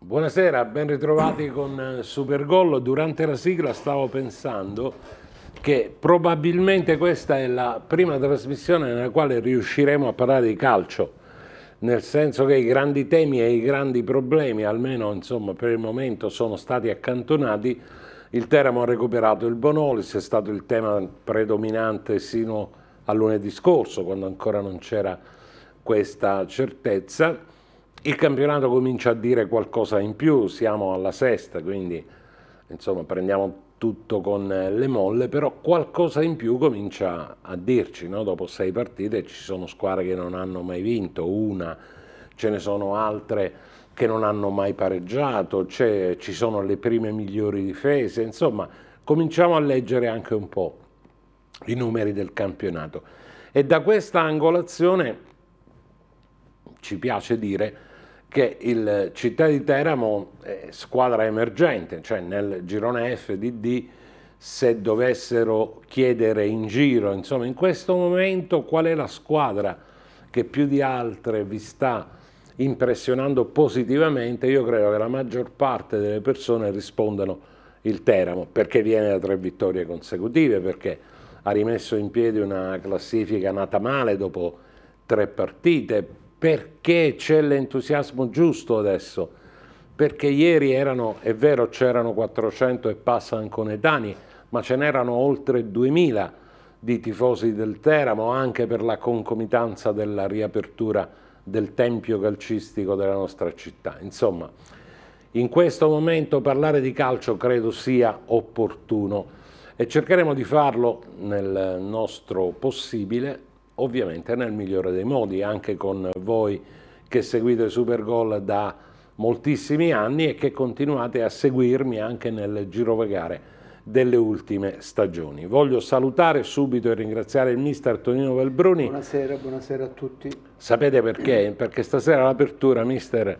Buonasera, ben ritrovati con Supergol. Durante la sigla stavo pensando che probabilmente questa è la prima trasmissione nella quale riusciremo a parlare di calcio, nel senso che i grandi temi e i grandi problemi, almeno insomma per il momento, sono stati accantonati. Il Teramo ha recuperato il Bonolis, è stato il tema predominante sino a lunedì scorso, quando ancora non c'era questa certezza. Il campionato comincia a dire qualcosa in più, siamo alla sesta, quindi insomma prendiamo tutto con le molle, però qualcosa in più comincia a dirci, no? Dopo 6 partite ci sono squadre che non hanno mai vinto, una, ce ne sono altre che non hanno mai pareggiato, ci sono le prime migliori difese, insomma cominciamo a leggere anche un po' i numeri del campionato. E da questa angolazione ci piace dire che il Città di Teramo è squadra emergente, cioè nel girone F di D, se dovessero chiedere in giro, insomma in questo momento qual è la squadra che più di altre vi sta impressionando positivamente, io credo che la maggior parte delle persone rispondano il Teramo, perché viene da 3 vittorie consecutive, perché ha rimesso in piedi una classifica nata male dopo 3 partite, perché c'è l'entusiasmo giusto adesso, perché ieri erano, è vero, c'erano 400 e passa anconetani, ma ce n'erano oltre 2000 di tifosi del Teramo, anche per la concomitanza della riapertura del tempio calcistico della nostra città. Insomma, in questo momento parlare di calcio credo sia opportuno e cercheremo di farlo nel nostro possibile, ovviamente nel migliore dei modi, anche con voi che seguite Supergol da moltissimi anni e che continuate a seguirmi anche nel girovagare delle ultime stagioni. Voglio salutare subito e ringraziare il mister Tonino Velbruni. Buonasera a tutti. Sapete perché? Perché stasera l'apertura, mister,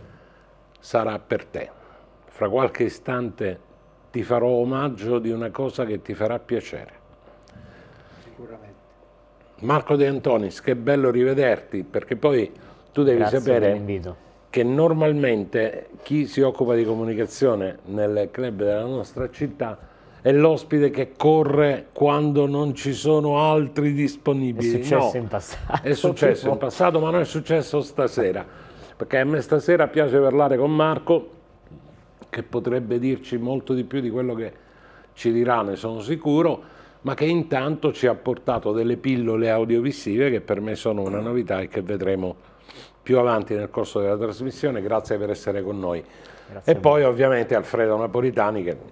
sarà per te. Fra qualche istante ti farò omaggio di una cosa che ti farà piacere. Sicuramente. Marco De Antonis, che bello rivederti, perché poi tu devi sapere che normalmente chi si occupa di comunicazione nel club della nostra città è l'ospite che corre quando non ci sono altri disponibili. È successo in passato. È successo in passato, ma non è successo stasera, perché a me stasera piace parlare con Marco, che potrebbe dirci molto di più di quello che ci dirà, ne sono sicuro, ma che intanto ci ha portato delle pillole audiovisive che per me sono una novità e che vedremo più avanti nel corso della trasmissione. Grazie per essere con noi. Grazie. E poi ovviamente Alfredo Napolitani, che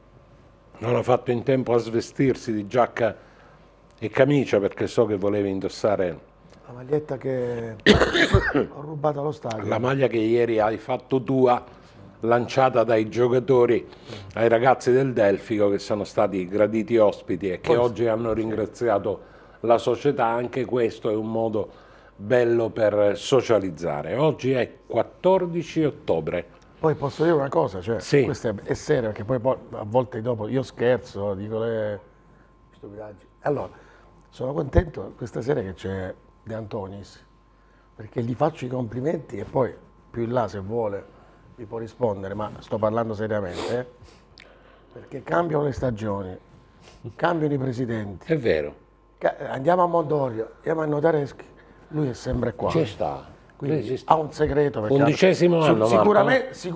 non ha fatto in tempo a svestirsi di giacca e camicia, perché so che volevi indossare la maglietta che ho rubato allo stadio. La maglia che ieri hai fatto tua, lanciata dai giocatori ai ragazzi del Delfico, che sono stati graditi ospiti e che oggi hanno ringraziato la società. Anche questo è un modo bello per socializzare. Oggi è 14 ottobre. Poi posso dire una cosa, cioè, sì. Questa è seria, perché poi a volte dopo io scherzo, dico le stupidaggini. Allora, sono contento questa sera che c'è De Antonis, perché gli faccio i complimenti e poi più in là, se vuole, mi può rispondere, ma sto parlando seriamente, perché cambiano le stagioni, cambiano i presidenti. È vero. Andiamo a Mondorio, andiamo a Notareschi, lui è sempre qua. Ci sta. Quindi ha un segreto. 11° anno, sicuramente, sì.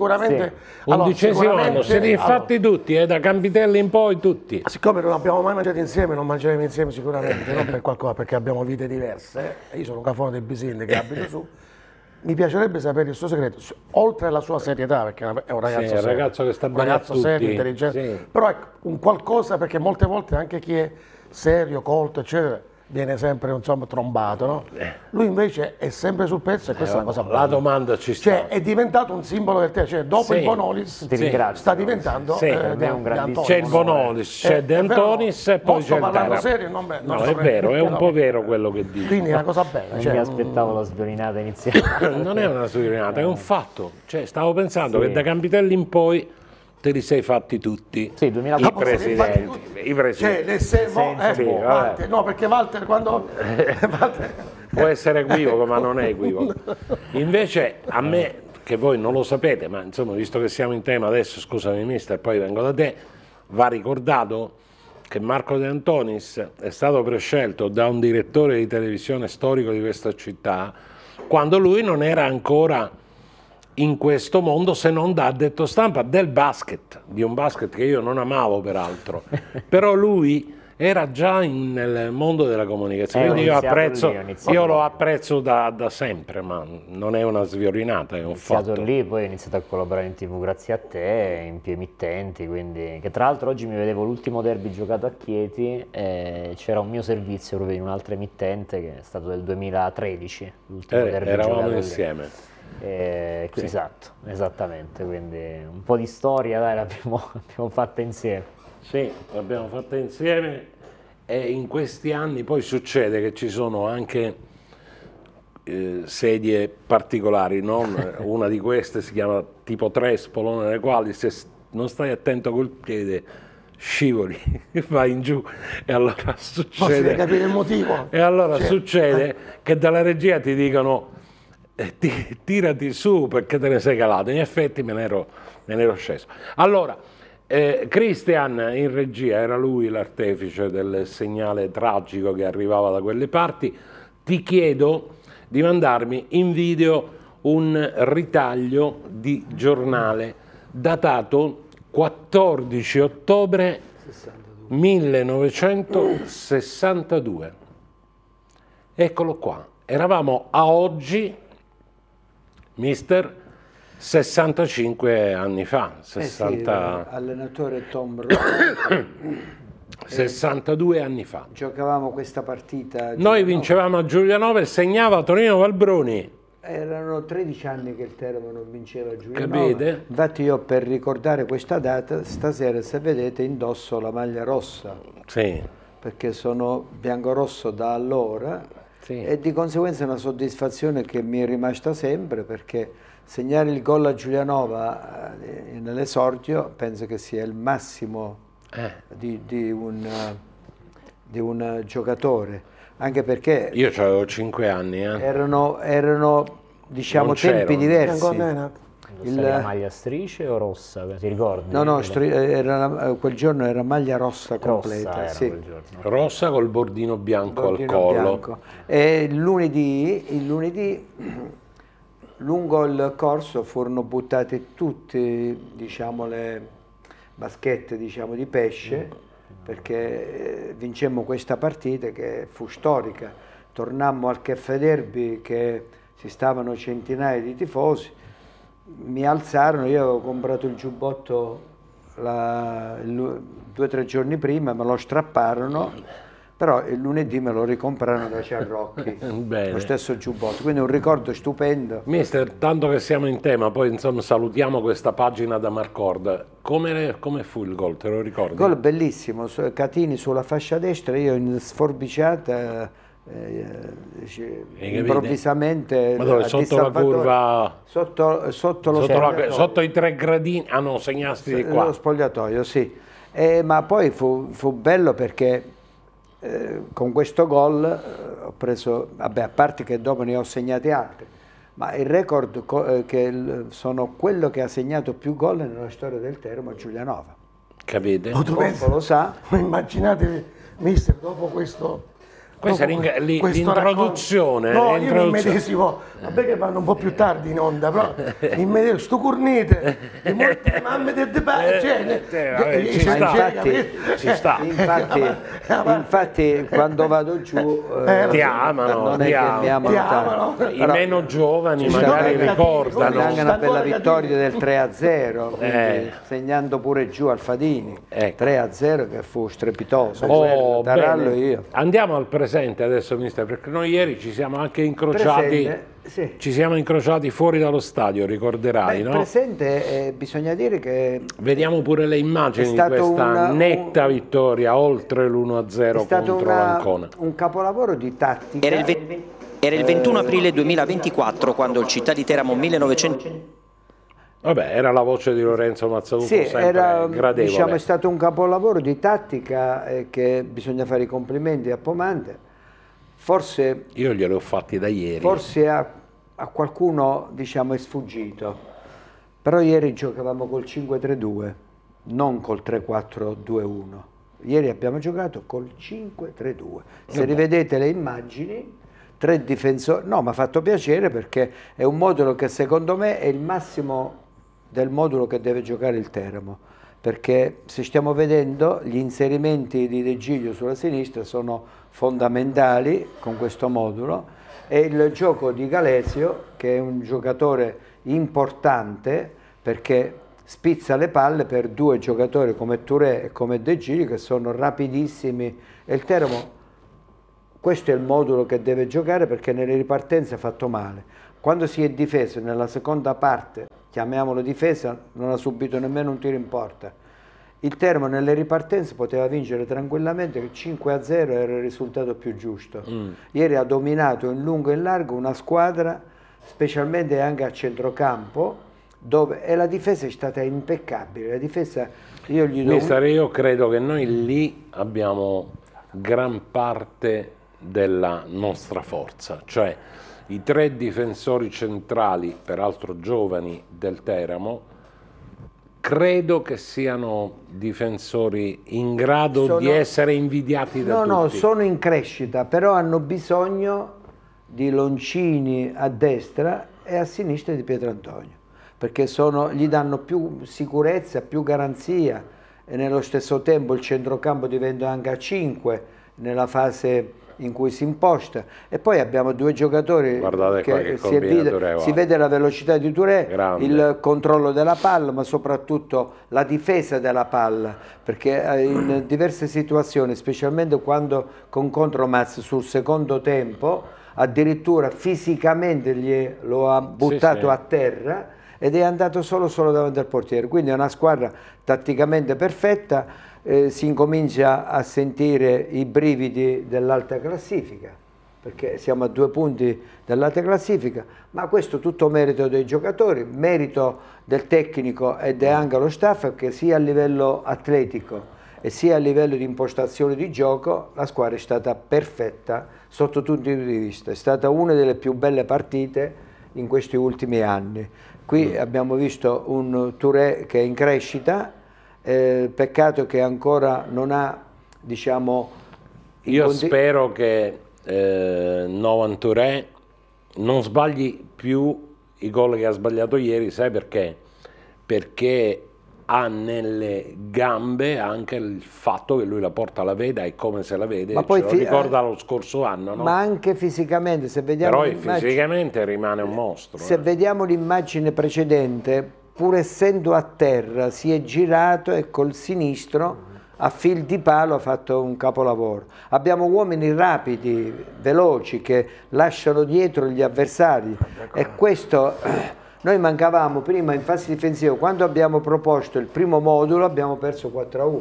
11° anno, se li fatti tutti, da Campitelli in poi tutti. Siccome non abbiamo mai mangiato insieme, non mangeremo insieme sicuramente, non per qualcosa, perché abbiamo vite diverse. Io sono un cafone del Bisinde che abito su. Mi piacerebbe sapere il suo segreto, oltre alla sua serietà, perché è un ragazzo, un ragazzo che sta bene a tutti. Serio, intelligente, però è un qualcosa, perché molte volte anche chi è serio, colto, eccetera, viene sempre, insomma, trombato, no? Lui invece è sempre sul pezzo e questa è una cosa bella. La domanda ci sta. Cioè, è diventato un simbolo del te, cioè dopo il Bonolis sta diventando c'è il Bonolis, c'è De Antonis e poi c'è il parlando serio, non è vero, è un po' vero quello che dico. Quindi è una cosa bella. Non mi aspettavo la sviolinata iniziale. Non è una sviolinata, è un fatto. Cioè, stavo pensando che da Campitelli in poi te li sei fatti tutti. Sì, 2004. I presidenti. Cioè, no, perché Walter quando può essere equivoco, ma non è equivoco. Invece a me che voi non lo sapete, ma insomma, visto che siamo in tema adesso, scusami mister, poi vengo da te, va ricordato che Marco De Antonis è stato prescelto da un direttore di televisione storico di questa città quando lui non era ancora in questo mondo, se non da addetto stampa del basket, di un basket che io non amavo peraltro, però lui era già nel mondo della comunicazione, quindi io lo apprezzo da sempre, ma non è una sviolinata, è un fatto. Ho iniziato lì, poi ho iniziato a collaborare in TV grazie a te, in più emittenti, quindi, che tra l'altro oggi mi vedevo l'ultimo derby giocato a Chieti, c'era un mio servizio proprio in un'altra emittente che è stato del 2013, l'ultimo derby eravamo insieme. Sì. Esatto, esattamente, quindi un po' di storia dai, l'abbiamo fatta insieme. Sì, l'abbiamo fatta insieme e in questi anni poi succede che ci sono anche sedie particolari, non? Una di queste si chiama tipo trespolo, nelle quali se non stai attento col piede scivoli, vai in giù e allora succede, capire il motivo. E allora succede che dalla regia ti dicono tirati su perché te ne sei calato, in effetti me ne ero sceso. Allora, Christian in regia, era lui l'artefice del segnale tragico che arrivava da quelle parti. Ti chiedo di mandarmi in video un ritaglio di giornale datato 14 ottobre 1962. Eccolo qua, eravamo a oggi, mister, 65 anni fa, 60... sì, allenatore Tom Ross. 62 anni fa. Giocavamo questa partita. Noi vincevamo a Giulianova e segnava Tonino Valbruni. Erano 13 anni che il Teramo non vinceva a Giulianova. Capite? Infatti io per ricordare questa data, stasera se vedete indosso la maglia rossa. Sì. Perché sono biancorosso da allora, sì. E di conseguenza è una soddisfazione che mi è rimasta sempre, perché segnare il gol a Giulianova nell'esordio penso che sia il massimo di un giocatore, anche perché io avevo 5 anni. Erano diciamo tempi diversi. La maglia strisce o rossa, ti ricordi? No, quel giorno era maglia rossa completa. Sì. Rossa col bordino bianco al collo. Bianco. E il lunedì lungo il corso furono buttate tutte, diciamo, le vaschette, diciamo, di pesce, perché vincemmo questa partita che fu storica. Tornammo al Caffè Derby che ci stavano centinaia di tifosi, mi alzarono, io avevo comprato il giubbotto 2 o 3 giorni prima, me lo strapparono, però il lunedì me lo ricomprarono da Ciarrocchi, lo stesso giubbotto, quindi un ricordo stupendo. Mister, tanto che siamo in tema, poi insomma salutiamo questa pagina da Marcord. Come fu il gol, te lo ricordi? Il gol bellissimo, Catini sulla fascia destra, io in sforbiciata improvvisamente ma dove, sotto la curva, sotto i 3 gradini, no, segnasti di qua, lo spogliatoio, sì. Ma poi fu bello perché con questo gol ho preso, vabbè, a parte che dopo ne ho segnati altri, ma il record che sono quello che ha segnato più gol nella storia del Teramo a Giulianova. Capite? Lo sa. Ma immaginate, mister, dopo questo... Questa è l'introduzione. No, io mi medesimo, vabbè che vanno un po' più tardi in onda, però mi medesimo, sto cornete, di molte mamme del ci sta. Infatti quando vado giù ti amano, non è che mi amano tanto. I meno giovani magari ricordano. Anche una bella vittoria del 3-0, segnando pure giù Alfadini, 3-0 che fu strepitoso. Tarallo io. Andiamo al presente adesso, mister, perché noi ieri ci siamo anche incrociati, sì. Ci siamo incrociati fuori dallo stadio, ricorderai, no? Presente, bisogna dire che... Vediamo pure le immagini di questa netta vittoria, oltre l'1-0 contro l'Ancona. Un capolavoro di tattica. Era il 21 aprile 2024, quando il Città di Teramo 1900... Vabbè, era la voce di Lorenzo Mazzalupo, sempre gradevole. Diciamo, è stato un capolavoro di tattica che bisogna fare i complimenti a Pomante. Forse... Io glieli ho fatti da ieri. Forse a qualcuno diciamo è sfuggito, però ieri giocavamo col 5-3-2, non col 3-4-2-1. Ieri abbiamo giocato col 5-3-2. Se rivedete le immagini, 3 difensori, no, mi ha fatto piacere perché è un modulo che secondo me è il massimo del modulo che deve giocare il Teramo, perché se stiamo vedendo gli inserimenti di De Giglio sulla sinistra sono fondamentali con questo modulo, e il gioco di Galesio, che è un giocatore importante perché spizza le palle per 2 giocatori come Touré e come De Giglio, che sono rapidissimi, e il Teramo questo è il modulo che deve giocare, perché nelle ripartenze ha fatto male. Quando si è difeso nella seconda parte, chiamiamolo difesa, non ha subito nemmeno un tiro in porta. Il Teramo nelle ripartenze poteva vincere tranquillamente, che 5-0 era il risultato più giusto. Ieri ha dominato in lungo e in largo una squadra, specialmente anche a centrocampo, e la difesa è stata impeccabile. La difesa, io credo che noi lì abbiamo gran parte della nostra forza, cioè i 3 difensori centrali, peraltro giovani, del Teramo, credo che siano difensori in grado di essere invidiati da tutti. No, sono in crescita, però hanno bisogno di Loncini a destra e a sinistra di Pietrantonio, perché gli danno più sicurezza, più garanzia, e nello stesso tempo il centrocampo diventa anche a 5 nella fase in cui si imposta, e poi abbiamo 2 giocatori che si vede la velocità di Touré, il controllo della palla, ma soprattutto la difesa della palla, perché in diverse situazioni, specialmente quando con Contromaz sul secondo tempo, addirittura fisicamente lo ha buttato a terra ed è andato solo davanti al portiere. Quindi è una squadra tatticamente perfetta. Si incomincia a sentire i brividi dell'alta classifica, perché siamo a 2 punti dall'alta classifica, ma questo tutto merito dei giocatori, merito del tecnico ed è anche lo staff, che sia a livello atletico e sia a livello di impostazione di gioco la squadra è stata perfetta sotto tutti i punti di vista. È stata una delle più belle partite in questi ultimi anni. Qui abbiamo visto un Touré che è in crescita. Peccato che ancora non ha, diciamo... Io spero che Novan Touré non sbagli più i gol che ha sbagliato ieri, sai perché? Perché ha nelle gambe anche il fatto che lui la porta alla veda, è come se la vede, ma poi ce lo ricorda lo scorso anno, no? Ma anche fisicamente, se vediamo... Però fisicamente rimane un mostro. Se vediamo l'immagine precedente, pur essendo a terra, si è girato e col sinistro a fil di palo ha fatto un capolavoro. Abbiamo uomini rapidi, veloci, che lasciano dietro gli avversari, e questo noi mancavamo prima in fase difensiva. Quando abbiamo proposto il primo modulo abbiamo perso 4-1,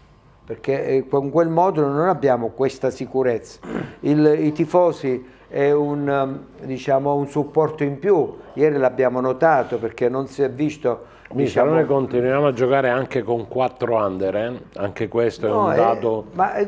perché con quel modulo non abbiamo questa sicurezza. I tifosi è diciamo, un supporto in più. Ieri l'abbiamo notato, perché non si è visto... Diciamo, noi continuiamo a giocare anche con 4 under, anche questo è un dato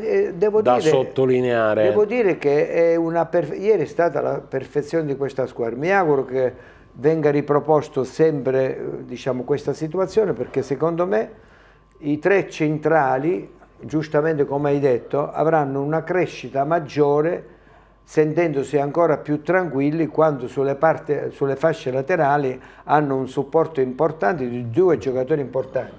da sottolineare. Devo dire che ieri è stata la perfezione di questa squadra. Mi auguro che venga riproposto sempre, diciamo, questa situazione, perché secondo me i 3 centrali, giustamente come hai detto, avranno una crescita maggiore, sentendosi ancora più tranquilli quando sulle fasce laterali hanno un supporto importante di 2 giocatori importanti.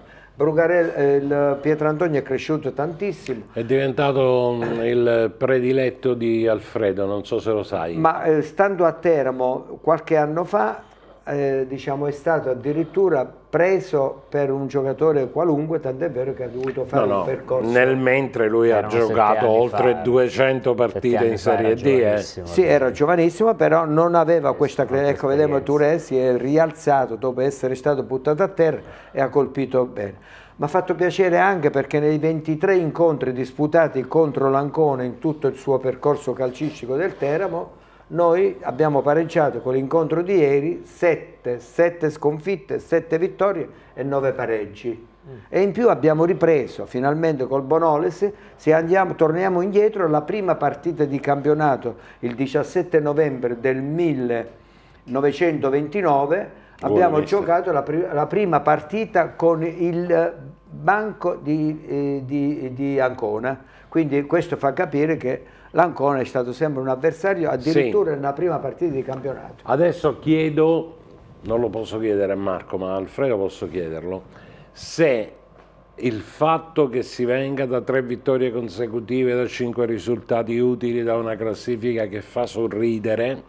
Il Pietrantonio è cresciuto tantissimo. È diventato il prediletto di Alfredo, non so se lo sai. Ma stando a Teramo qualche anno fa, diciamo, è stato addirittura preso per un giocatore qualunque, tant'è vero che ha dovuto fare un percorso. Nel mentre lui ha giocato oltre 200 partite in Serie D. Sì, era giovanissimo, però non aveva questa credenza. Ecco, vediamo, Touré si è rialzato dopo essere stato buttato a terra e ha colpito bene. Mi ha fatto piacere anche perché nei 23 incontri disputati contro l'Ancona in tutto il suo percorso calcistico del Teramo, noi abbiamo pareggiato con l'incontro di ieri 7 sconfitte, 7 vittorie e 9 pareggi. E in più abbiamo ripreso finalmente col Bonoles, torniamo indietro alla prima partita di campionato il 17 novembre del 1929 abbiamo giocato la prima partita con il banco di Ancona, quindi questo fa capire che l'Ancona è stato sempre un avversario addirittura nella prima partita di campionato. Adesso chiedo, non lo posso chiedere a Marco, ma a Alfredo posso chiederlo, se il fatto che si venga da 3 vittorie consecutive, da 5 risultati utili, da una classifica che fa sorridere,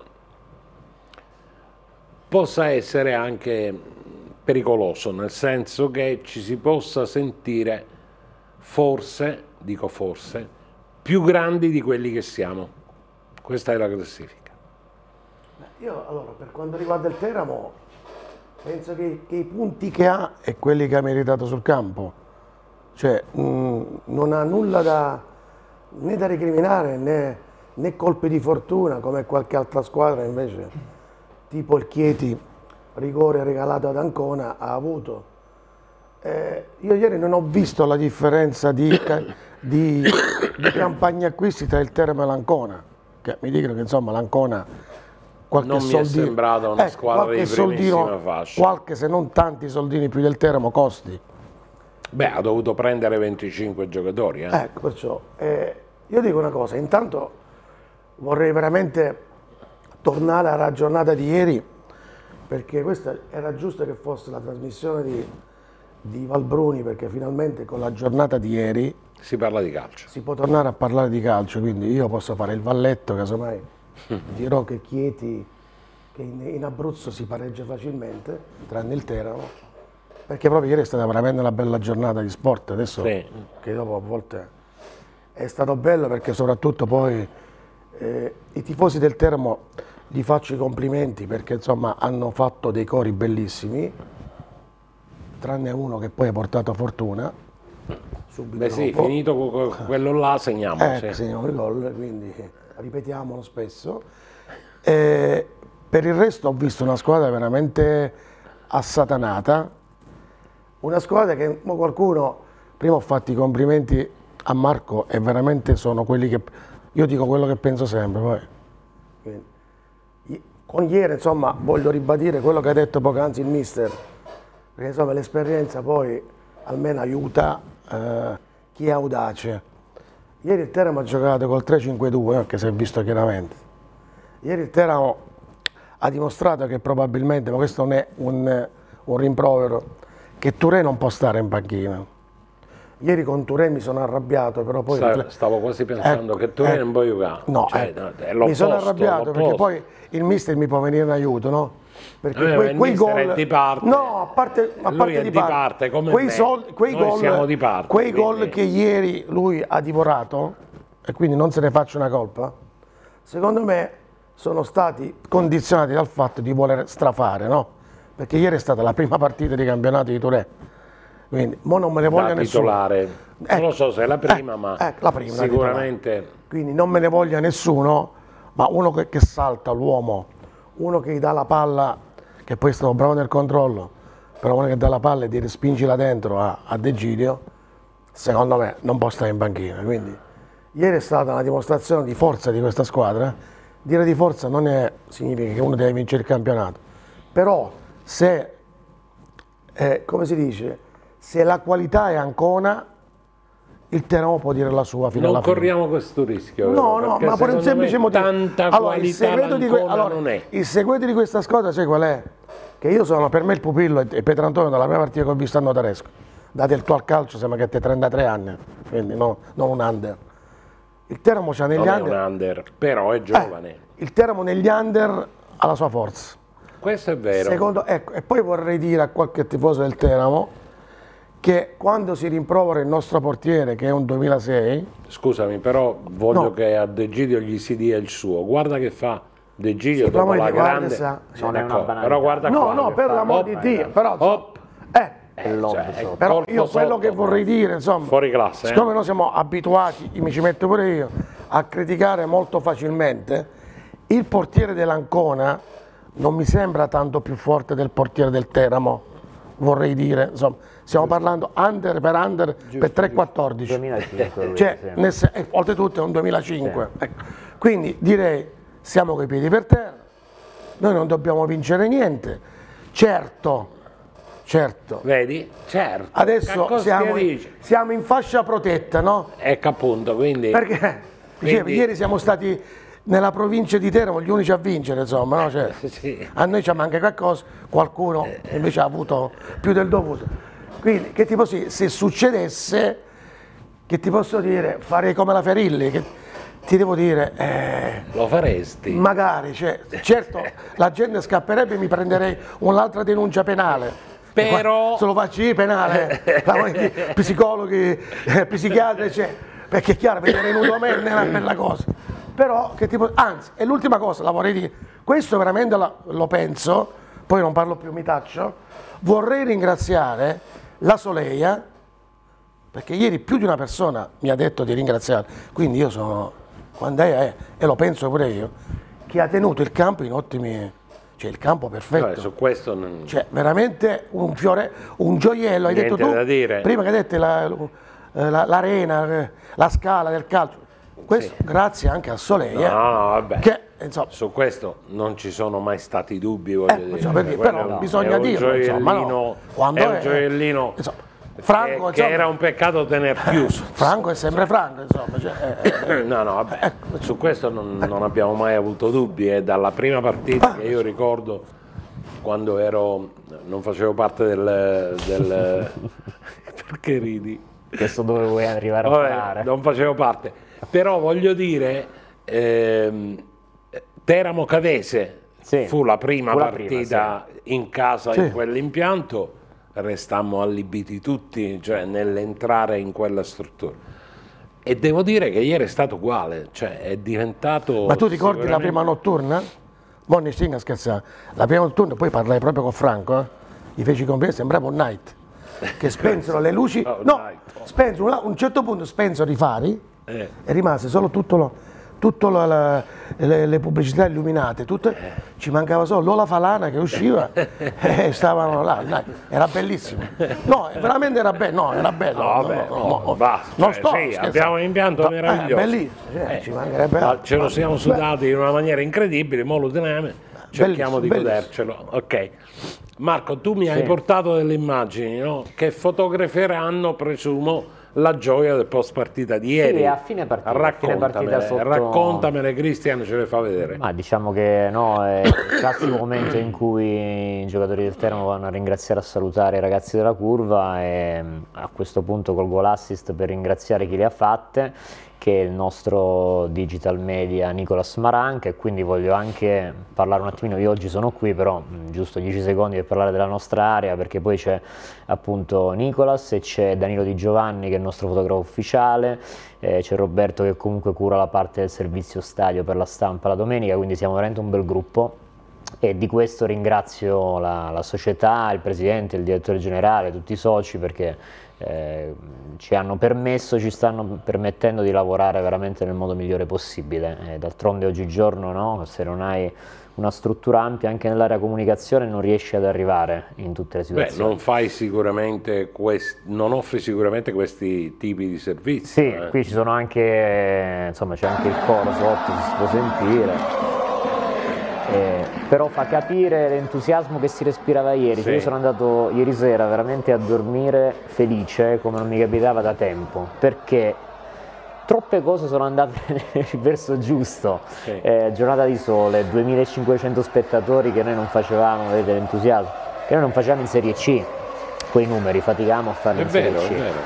possa essere anche pericoloso, nel senso che ci si possa sentire forse, dico forse, più grandi di quelli che siamo. Questa è la classifica. Io allora, per quanto riguarda il Teramo, penso che i punti che ha e quelli che ha meritato sul campo, cioè non ha nulla né da recriminare né colpi di fortuna come qualche altra squadra invece, tipo il Chieti, rigore regalato ad Ancona, ha avuto. Io ieri non ho visto la differenza di campagna acquisti tra il Teramo e l'Ancona, che mi dicono che insomma l'Ancona qualche non mi è sembrata una squadra di primissima fascia. Qualche, se non tanti soldini più del Teramo, costi. Beh, ha dovuto prendere 25 giocatori. Ecco, perciò io dico una cosa, intanto vorrei veramente tornare alla giornata di ieri, perché questa era giusto che fosse la trasmissione di Valbruni, perché finalmente con la giornata di ieri si parla di calcio. Si può tornare a parlare di calcio, quindi io posso fare il valletto, casomai dirò che Chieti, che in Abruzzo si pareggia facilmente, tranne il Teramo, perché proprio ieri è stata veramente una bella giornata di sport, adesso che dopo a volte è stato bello, perché soprattutto poi i tifosi del Teramo gli faccio i complimenti, perché insomma hanno fatto dei cori bellissimi, tranne uno che poi ha portato fortuna. Beh sì, dopo. Finito quello là segniamo. Segniamo il gol, quindi ripetiamolo spesso. Per il resto ho visto una squadra veramente assatanata, una squadra che qualcuno, prima ho fatto i complimenti a Marco e veramente sono quelli che, io dico quello che penso sempre, poi. Quindi, con ieri insomma voglio ribadire quello che ha detto poc'anzi il mister, perché insomma l'esperienza poi almeno aiuta chi è audace. Ieri il Teramo ha giocato col 3-5-2, che si è visto chiaramente. Ieri il Teramo ha dimostrato che probabilmente, ma questo non è un rimprovero, che Touré non può stare in panchina. Ieri con Touré mi sono arrabbiato, però poi... Stavo quasi pensando che Touré non può giocare. No, mi sono arrabbiato perché poi il mister mi può venire in aiuto, no? Perché quei gol... di parte. No, a parte di parte. Come quei gol che ieri lui ha divorato, e quindi non se ne faccia una colpa, secondo me sono stati condizionati dal fatto di voler strafare, no? Perché ieri è stata la prima partita di campionato di Touré, quindi mo non me ne voglia nessuno. Non lo so se è la prima, ma la prima, sicuramente. Quindi non me ne voglia nessuno, ma uno che salta l'uomo, uno che gli dà la palla, che poi è stato bravo nel controllo, però uno che dà la palla e dire spingila dentro a De Giglio, secondo me non può stare in panchina. Quindi ieri è stata una dimostrazione di forza di questa squadra. Dire di forza non significa che uno deve vincere il campionato, però se, come si dice, se la qualità è Ancona, il Teramo può dire la sua fino alla fine. Non corriamo questo rischio. No, ma per un semplice motivo. Tanta qualità non è. Il segreto di questa squadra, sai qual è? Che io sono, per me il pupillo e Pietrantonio dalla prima partita che ho visto a Notaresco. Date il tuo al calcio, sembra che te 33 anni, quindi non un under. Il Teramo c'ha negli under. Non è un under, però è giovane. Il Teramo negli under ha la sua forza. Questo è vero. Ecco, e poi vorrei dire a qualche tifoso del Teramo che quando si rimprovera il nostro portiere, che è un 2006... Scusami, però voglio che a De Giglio gli si dia il suo. Guarda che fa De Giglio dopo la grande... Non è una banalità. Però guarda qua. No, per l'amor di Dio. Però, però io quello che vorrei dire, insomma... Fuori classe. Siccome noi siamo abituati, mi ci metto pure io, a criticare molto facilmente, il portiere dell'Ancona non mi sembra tanto più forte del portiere del Teramo. Vorrei dire, insomma, stiamo parlando under per 3-14. 2005. Cioè, oltretutto è un 2005. Sì. Ecco. Quindi direi, siamo coi piedi per terra, noi non dobbiamo vincere niente, certo, Vedi? Certo. adesso siamo in fascia protetta, no? Ecco appunto, quindi... Perché ieri siamo stati nella provincia di Teramo gli unici a vincere, insomma, no? Cioè, Sì. a noi ci manca qualcosa, qualcuno invece ha avuto più del dovuto. Quindi, che tipo se succedesse, che ti posso dire, farei come la Ferilli, che ti devo dire, Lo faresti? magari, cioè, certo, la gente scapperebbe e mi prenderei un'altra denuncia penale. Però... Se lo faccio io penale, psicologi, psichiatri, cioè, perché è chiaro, vedere venuto a me non è una bella cosa. Però, che tipo, anzi, è l'ultima cosa, la vorrei dire, questo veramente lo penso, poi non parlo più, mi taccio, vorrei ringraziare la Soleia, perché ieri più di una persona mi ha detto di ringraziare, quindi io sono, quando è, e lo penso pure io, che ha tenuto il campo in ottimi, cioè il campo perfetto. Vabbè, su questo non... Cioè, veramente un fiore, un gioiello, hai detto tu, da dire. prima che hai detto l'arena, la scala del calcio, questo grazie anche a Soleia, No, vabbè. che insomma, Su questo non ci sono mai stati dubbi, voglio dire. perché, però Quello bisogna è un dirlo, insomma, no? gioiellino, Quando è un gioiellino insomma, Franco, che era un peccato tener chiuso. Franco è sempre Franco, insomma. Cioè, No, vabbè, su questo non abbiamo mai avuto dubbi, e dalla prima partita che io ricordo, quando non facevo parte del perché ridi? Questo dove vuoi arrivare a parare? Non facevo parte, però voglio dire, Teramo Cavese fu la prima partita in casa in quell'impianto, restammo allibiti tutti, cioè, nell'entrare in quella struttura. E devo dire che ieri è stato uguale, cioè è diventato... ma tu ricordi la prima notturna? Monni stinga scherzare, la prima notturna, poi parlai proprio con Franco, gli feci i complimenti, sembrava un night, che spensero le luci, spensero, a un certo punto spensero i fari e rimase solo le pubblicità illuminate, ci mancava solo Lola Falana che usciva e stavano là, era bellissimo. No, veramente era bello, no, era bello. Basta, non cioè, sto sì, scherzando. abbiamo un impianto meraviglioso. Bellissimo, ci mancherebbe altro. Ce lo siamo sudati in una maniera incredibile, mo lo teniamo, cerchiamo di godercelo. Ok. Marco, tu mi hai portato delle immagini, no? Che fotograferanno, presumo, la gioia del post partita di ieri. Sì, a fine partita Raccontamele, Cristian ce le fa vedere. Ma diciamo che no, è il classico momento in cui i giocatori del Teramo vanno a ringraziare, a salutare i ragazzi della curva, e a questo punto colgo l'assist per ringraziare chi le ha fatte, che è il nostro digital media Nicolas Maranca, e quindi voglio anche parlare un attimino, io oggi sono qui però giusto 10 secondi per parlare della nostra area, perché poi c'è appunto Nicolas e c'è Danilo Di Giovanni che è il nostro fotografo ufficiale, c'è Roberto che comunque cura la parte del servizio stadio per la stampa la domenica, quindi siamo veramente un bel gruppo. E di questo ringrazio la società, il presidente, il direttore generale, tutti i soci, perché ci hanno permesso, ci stanno permettendo di lavorare veramente nel modo migliore possibile. D'altronde oggigiorno, no? Se non hai una struttura ampia anche nell'area comunicazione non riesci ad arrivare in tutte le situazioni. Non offri sicuramente questi tipi di servizi. Sì, qui ci sono anche, insomma, c'è anche il coro sotto, si può sentire. Però fa capire l'entusiasmo che si respirava ieri. Io sono andato ieri sera veramente a dormire felice come non mi capitava da tempo, perché troppe cose sono andate nel verso giusto. Giornata di sole, 2500 spettatori che noi non facevamo, vedete l'entusiasmo, che noi non facevamo in Serie C. Quei numeri, faticavamo a farli in Serie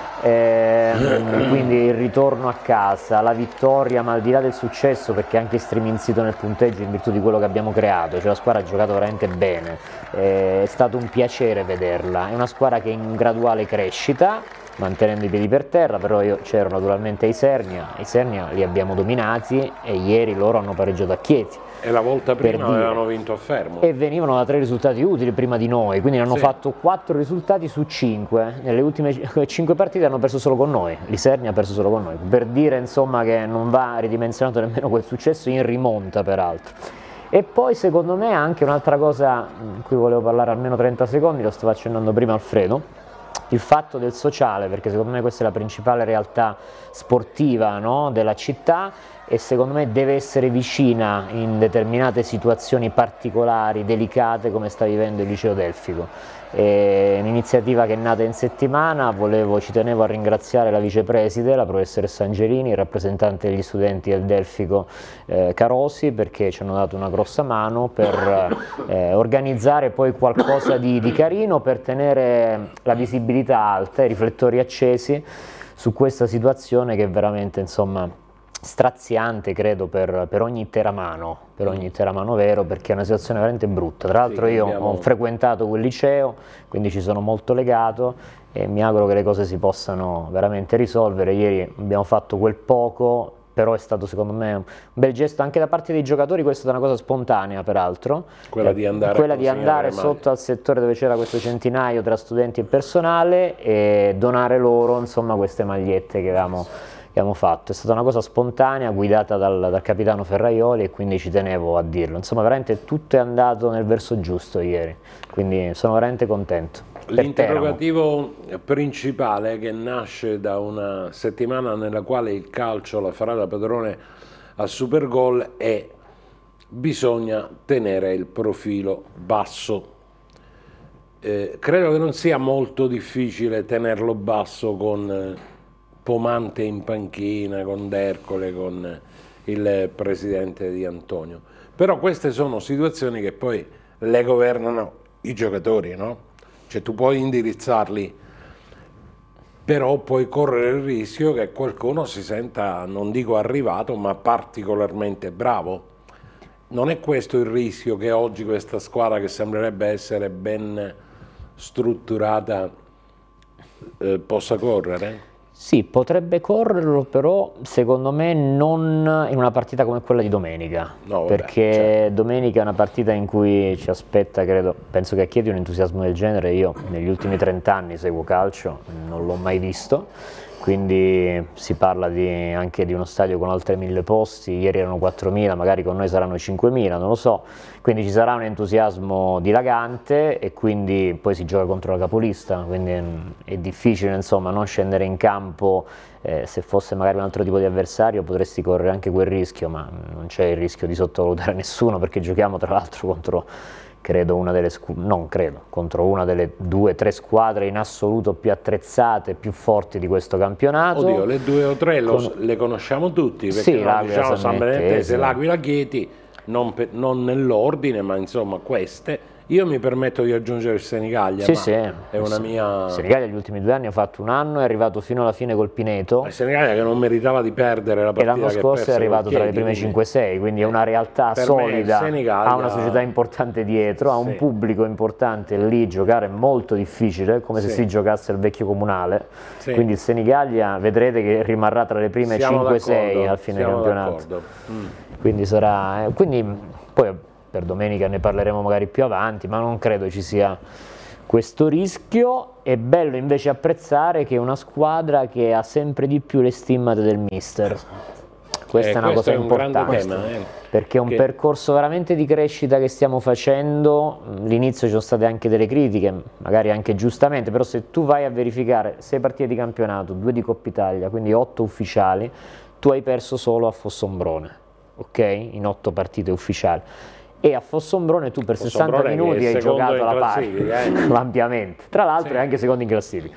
C. Quindi il ritorno a casa, la vittoria, ma al di là del successo, perché anche striminzito nel punteggio in virtù di quello che abbiamo creato, cioè la squadra ha giocato veramente bene, è stato un piacere vederla, è una squadra che è in graduale crescita, mantenendo i piedi per terra, però io c'ero naturalmente ai Isernia li abbiamo dominati e ieri loro hanno pareggiato a Chieti. E la volta prima avevano vinto a Fermo. E venivano da 3 risultati utili prima di noi, quindi hanno fatto 4 risultati su 5. Nelle ultime 5 partite hanno perso solo con noi, l'Isernia ha perso solo con noi, per dire insomma che non va ridimensionato nemmeno quel successo in rimonta peraltro. E poi secondo me anche un'altra cosa di cui volevo parlare almeno 30 secondi, lo stava accennando prima Alfredo, il fatto del sociale, perché secondo me questa è la principale realtà sportiva, no, della città, e secondo me deve essere vicina in determinate situazioni particolari, delicate, come sta vivendo il Liceo Delfico. È un'iniziativa che è nata in settimana, ci tenevo a ringraziare la vicepreside, la professoressa Angelini, il rappresentante degli studenti del Delfico Carosi, perché ci hanno dato una grossa mano per organizzare poi qualcosa di carino, per tenere la visibilità alta, i riflettori accesi su questa situazione che è veramente, insomma, straziante, credo, per ogni teramano, vero, perché è una situazione veramente brutta. Tra l'altro io ho frequentato quel liceo, quindi ci sono molto legato e mi auguro che le cose si possano veramente risolvere. Ieri abbiamo fatto quel poco, però è stato secondo me un bel gesto anche da parte dei giocatori. Questa è stata una cosa spontanea, peraltro, quella di andare sotto al settore dove c'era questo centinaio tra studenti e personale e donare loro, insomma, queste magliette che avevamo fatto. È stata una cosa spontanea, guidata dal capitano Ferraioli, e quindi ci tenevo a dirlo. Insomma, veramente tutto è andato nel verso giusto ieri, quindi sono veramente contento. L'interrogativo principale, che nasce da una settimana nella quale il calcio la farà da padrone a Supergol, è: bisogna tenere il profilo basso. Credo che non sia molto difficile tenerlo basso con Pomante in panchina, con D'Ercole, con il presidente Di Antonio. Però queste sono situazioni che poi le governano i giocatori, no? Cioè tu puoi indirizzarli, però puoi correre il rischio che qualcuno si senta, non dico arrivato, ma particolarmente bravo. Non è questo il rischio che oggi questa squadra, che sembrerebbe essere ben strutturata, possa correre? Sì, potrebbe correrlo, però secondo me non in una partita come quella di domenica, perché domenica è una partita in cui ci aspetta, penso che a Chieti un entusiasmo del genere. Io negli ultimi 30 anni seguo calcio, non l'ho mai visto, quindi si parla anche di uno stadio con oltre 1000 posti, ieri erano 4000, magari con noi saranno 5000, non lo so, quindi ci sarà un entusiasmo dilagante e quindi poi si gioca contro la capolista, quindi è difficile, insomma, non scendere in campo. Se fosse magari un altro tipo di avversario potresti correre anche quel rischio, ma non c'è il rischio di sottovalutare nessuno, perché giochiamo tra l'altro contro contro una delle 2 o 3 squadre in assoluto più attrezzate, più forti di questo campionato. Oddio, le 2 o 3 le conosciamo tutti, perché sì, diciamo San Benedettese, l'Aquila, Chieti, non nell'ordine, ma insomma queste. Io mi permetto di aggiungere il Senigallia, è una mia... Il Senigallia negli ultimi 2 anni ha fatto un anno, è arrivato fino alla fine col Pineto. Il Senigallia che non meritava di perdere la partita, e l'anno scorso è arrivato tra le prime 5-6, quindi è una realtà solida, ha una società importante dietro, ha un pubblico importante. Lì giocare è molto difficile, come se si giocasse al vecchio comunale, quindi il Senigallia vedrete che rimarrà tra le prime 5-6 al fine campionato. Quindi sarà... poi per domenica ne parleremo magari più avanti, ma non credo ci sia questo rischio. È bello invece apprezzare che è una squadra che ha sempre di più le stimmate del mister. Questa è una cosa importante, perché è un percorso veramente di crescita che stiamo facendo. All'inizio ci sono state anche delle critiche, magari anche giustamente, però se tu vai a verificare 6 partite di campionato, 2 di Coppa Italia, quindi 8 ufficiali, tu hai perso solo a Fossombrone, ok? In 8 partite ufficiali. E a Fossombrone tu per 60 minuti hai giocato alla pari, ampiamente. Tra l'altro è anche secondo in classifica.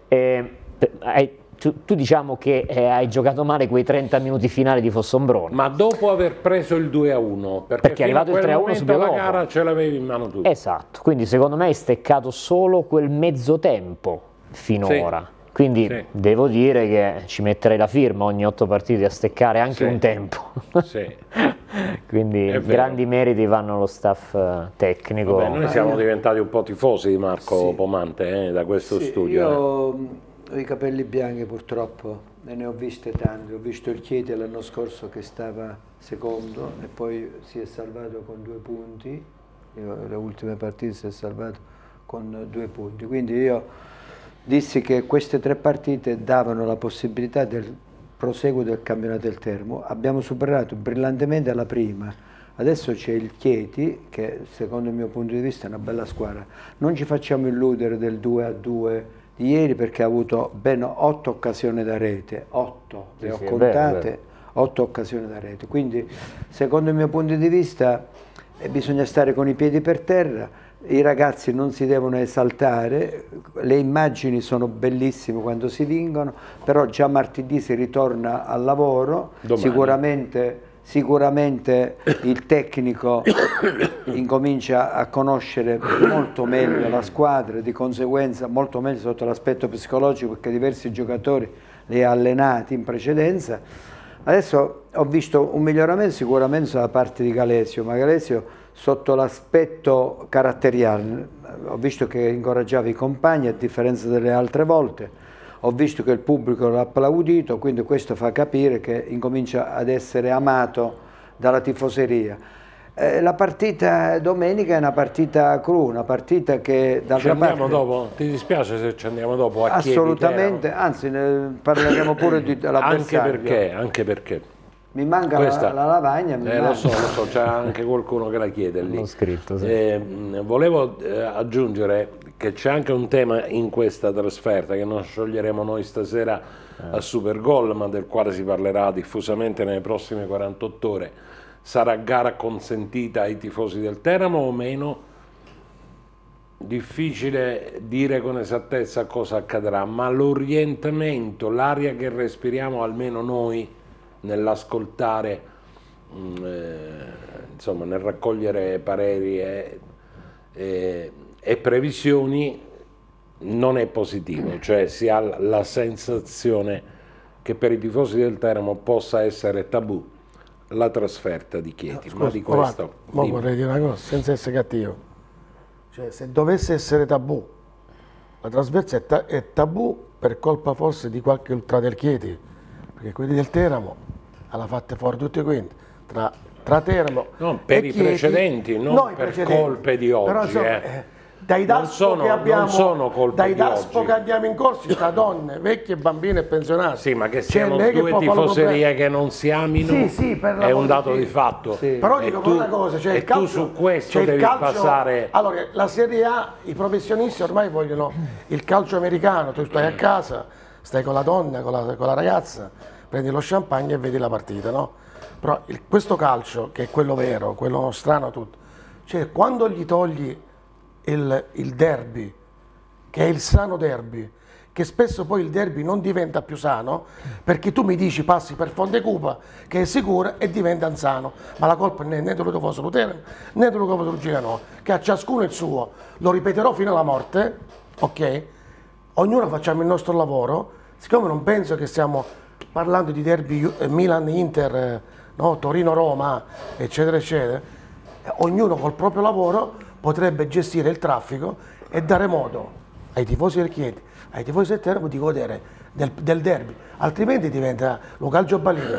Tu diciamo che hai giocato male quei 30 minuti finali di Fossombrone. Ma dopo aver preso il 2-1, perché è arrivato il 3-1 subito dopo. La gara ce l'avevi in mano tu. Esatto, quindi secondo me hai steccato solo quel mezzo tempo finora. Quindi devo dire che ci metterei la firma ogni 8 partite a steccare anche un tempo. Quindi grandi meriti vanno allo staff tecnico. Vabbè, noi siamo diventati un po' tifosi di Marco Pomante da questo studio. Io ho i capelli bianchi purtroppo, e ne ho viste tante. Ho visto il Chieti l'anno scorso che stava secondo e poi si è salvato con 2 punti. Le ultime partite si è salvato con 2 punti. Quindi io dissi che queste 3 partite davano la possibilità del proseguo del campionato del Teramo. Abbiamo superato brillantemente la prima, adesso c'è il Chieti che secondo il mio punto di vista è una bella squadra. Non ci facciamo illudere del 2-2 di ieri, perché ha avuto ben 8 occasioni da rete, 8, le ho contate, 8 occasioni da rete. Quindi secondo il mio punto di vista bisogna stare con i piedi per terra, i ragazzi non si devono esaltare, le immagini sono bellissime quando si vincono, però già martedì si ritorna al lavoro, sicuramente il tecnico incomincia a conoscere molto meglio la squadra, di conseguenza molto meglio sotto l'aspetto psicologico, perché diversi giocatori li ha allenati in precedenza. Adesso ho visto un miglioramento sicuramente sulla parte di Galesio, ma Galesio sotto l'aspetto caratteriale ho visto che incoraggiava i compagni a differenza delle altre volte, ho visto che il pubblico l'ha applaudito, quindi questo fa capire che incomincia ad essere amato dalla tifoseria. La partita domenica è una partita crua, una partita che ci andiamo dopo? Ti dispiace se ci andiamo dopo a Chieti? Assolutamente, anzi ne parleremo pure dell'avversario. Anche perché mi manca la lavagna. Lo so, c'è anche qualcuno che la chiede lì. L'ho scritto, sì. Volevo aggiungere che c'è anche un tema in questa trasferta che non scioglieremo noi stasera a Supergol, ma del quale si parlerà diffusamente nelle prossime 48 ore. Sarà gara consentita ai tifosi del Teramo o meno? Difficile dire con esattezza cosa accadrà, ma l'orientamento, l'aria che respiriamo almeno noi nell'ascoltare, insomma nel raccogliere pareri e previsioni, non è positivo, cioè si ha la sensazione che per i tifosi del Teramo possa essere tabù la trasferta di Chieti. Scusa, ma di questo vorrei dire una cosa, senza essere cattivo, cioè se dovesse essere tabù, la trasferta è tabù per colpa forse di qualche ultra del Chieti, perché quelli del Teramo l'ha fatte fuori tutti quinti, tra Teramo per e i Chieti, precedenti, non per colpe di oggi. Però, insomma, dai Daspo che abbiamo in corso tra donne, vecchie, bambine e pensionati. Sì, ma che siamo due tifoserie che non si amino, è un dato di fatto. Sì. Però dico una cosa, cioè il calcio, tu su questo devi passare. Allora, la Serie A, i professionisti ormai vogliono il calcio americano, tu stai a casa, stai con la donna, con la ragazza, prendi lo champagne e vedi la partita, no? Però questo calcio, che è quello vero, quello strano tutto, cioè quando gli togli il derby, che è il sano derby, che spesso poi il derby non diventa più sano, perché tu mi dici passi per Fontecupa, che è sicura, e diventa insano, ma la colpa né dello tifoso Luterano né dello tifoso Lugiano, che a ciascuno il suo, lo ripeterò fino alla morte, ok? Ognuno facciamo il nostro lavoro, siccome non penso che stiamo parlando di derby Milan-Inter, no? Torino-Roma, eccetera, eccetera, ognuno col proprio lavoro potrebbe gestire il traffico e dare modo ai tifosi del Chieti, ai tifosi del Teramo di godere del derby, altrimenti diventa lo calcio balino.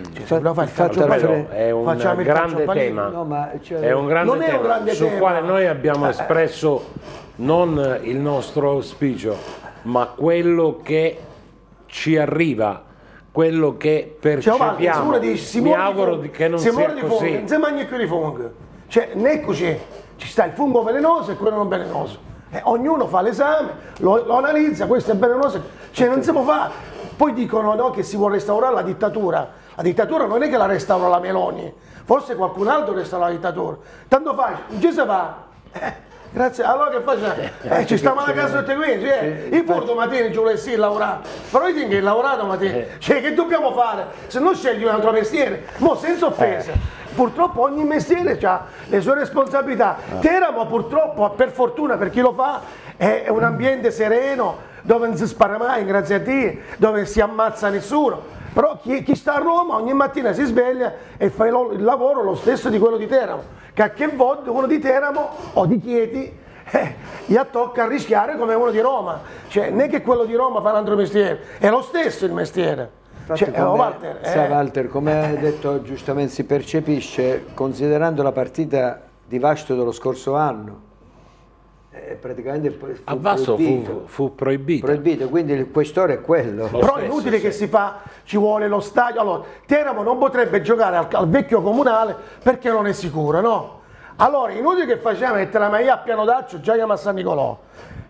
È un grande tema, è un grande tema sul quale noi abbiamo espresso non il nostro auspicio, ma quello che ci arriva, quello che percepiamo. Mi auguro che non sia così. Non si mangia più di funghi, cioè non è così, ci sta il fungo velenoso e quello non velenoso. Ognuno fa l'esame, lo analizza, questo è velenoso, cioè non si può fare. Poi dicono no, che si vuole restaurare la dittatura. La dittatura non è che la restaura la Meloni, forse qualcun altro restaura la dittatura. Tanto facile, non ci si fa. Grazie, allora che facciamo? Ci stiamo alla casa tutti quinti, io pur domattina ci volessi lavorare, però io tengo che lavorare domattina, cioè che dobbiamo fare? Se non scegli un altro mestiere, mo senza offesa. Purtroppo ogni mestiere ha le sue responsabilità. Teramo purtroppo, per fortuna per chi lo fa, è un ambiente sereno, dove non si spara mai, grazie a Dio, dove non si ammazza nessuno. Però chi sta a Roma ogni mattina si sveglia e fa il lavoro lo stesso di quello di Teramo, che a che volta uno di Teramo o di Chieti gli tocca rischiare come uno di Roma. Cioè non è che quello di Roma fa un altro mestiere, è lo stesso il mestiere. Walter, come hai detto giustamente, si percepisce, considerando la partita di Vasto dello scorso anno, praticamente a Vasto fu proibito, quindi il questore è quello. Però è inutile che si fa, ci vuole lo stadio. Allora, Teramo non potrebbe giocare al vecchio comunale perché non è sicuro, no? Allora, è inutile che facciamo mettere la maglia a Piano d'Accio, giochiamo a San Nicolò.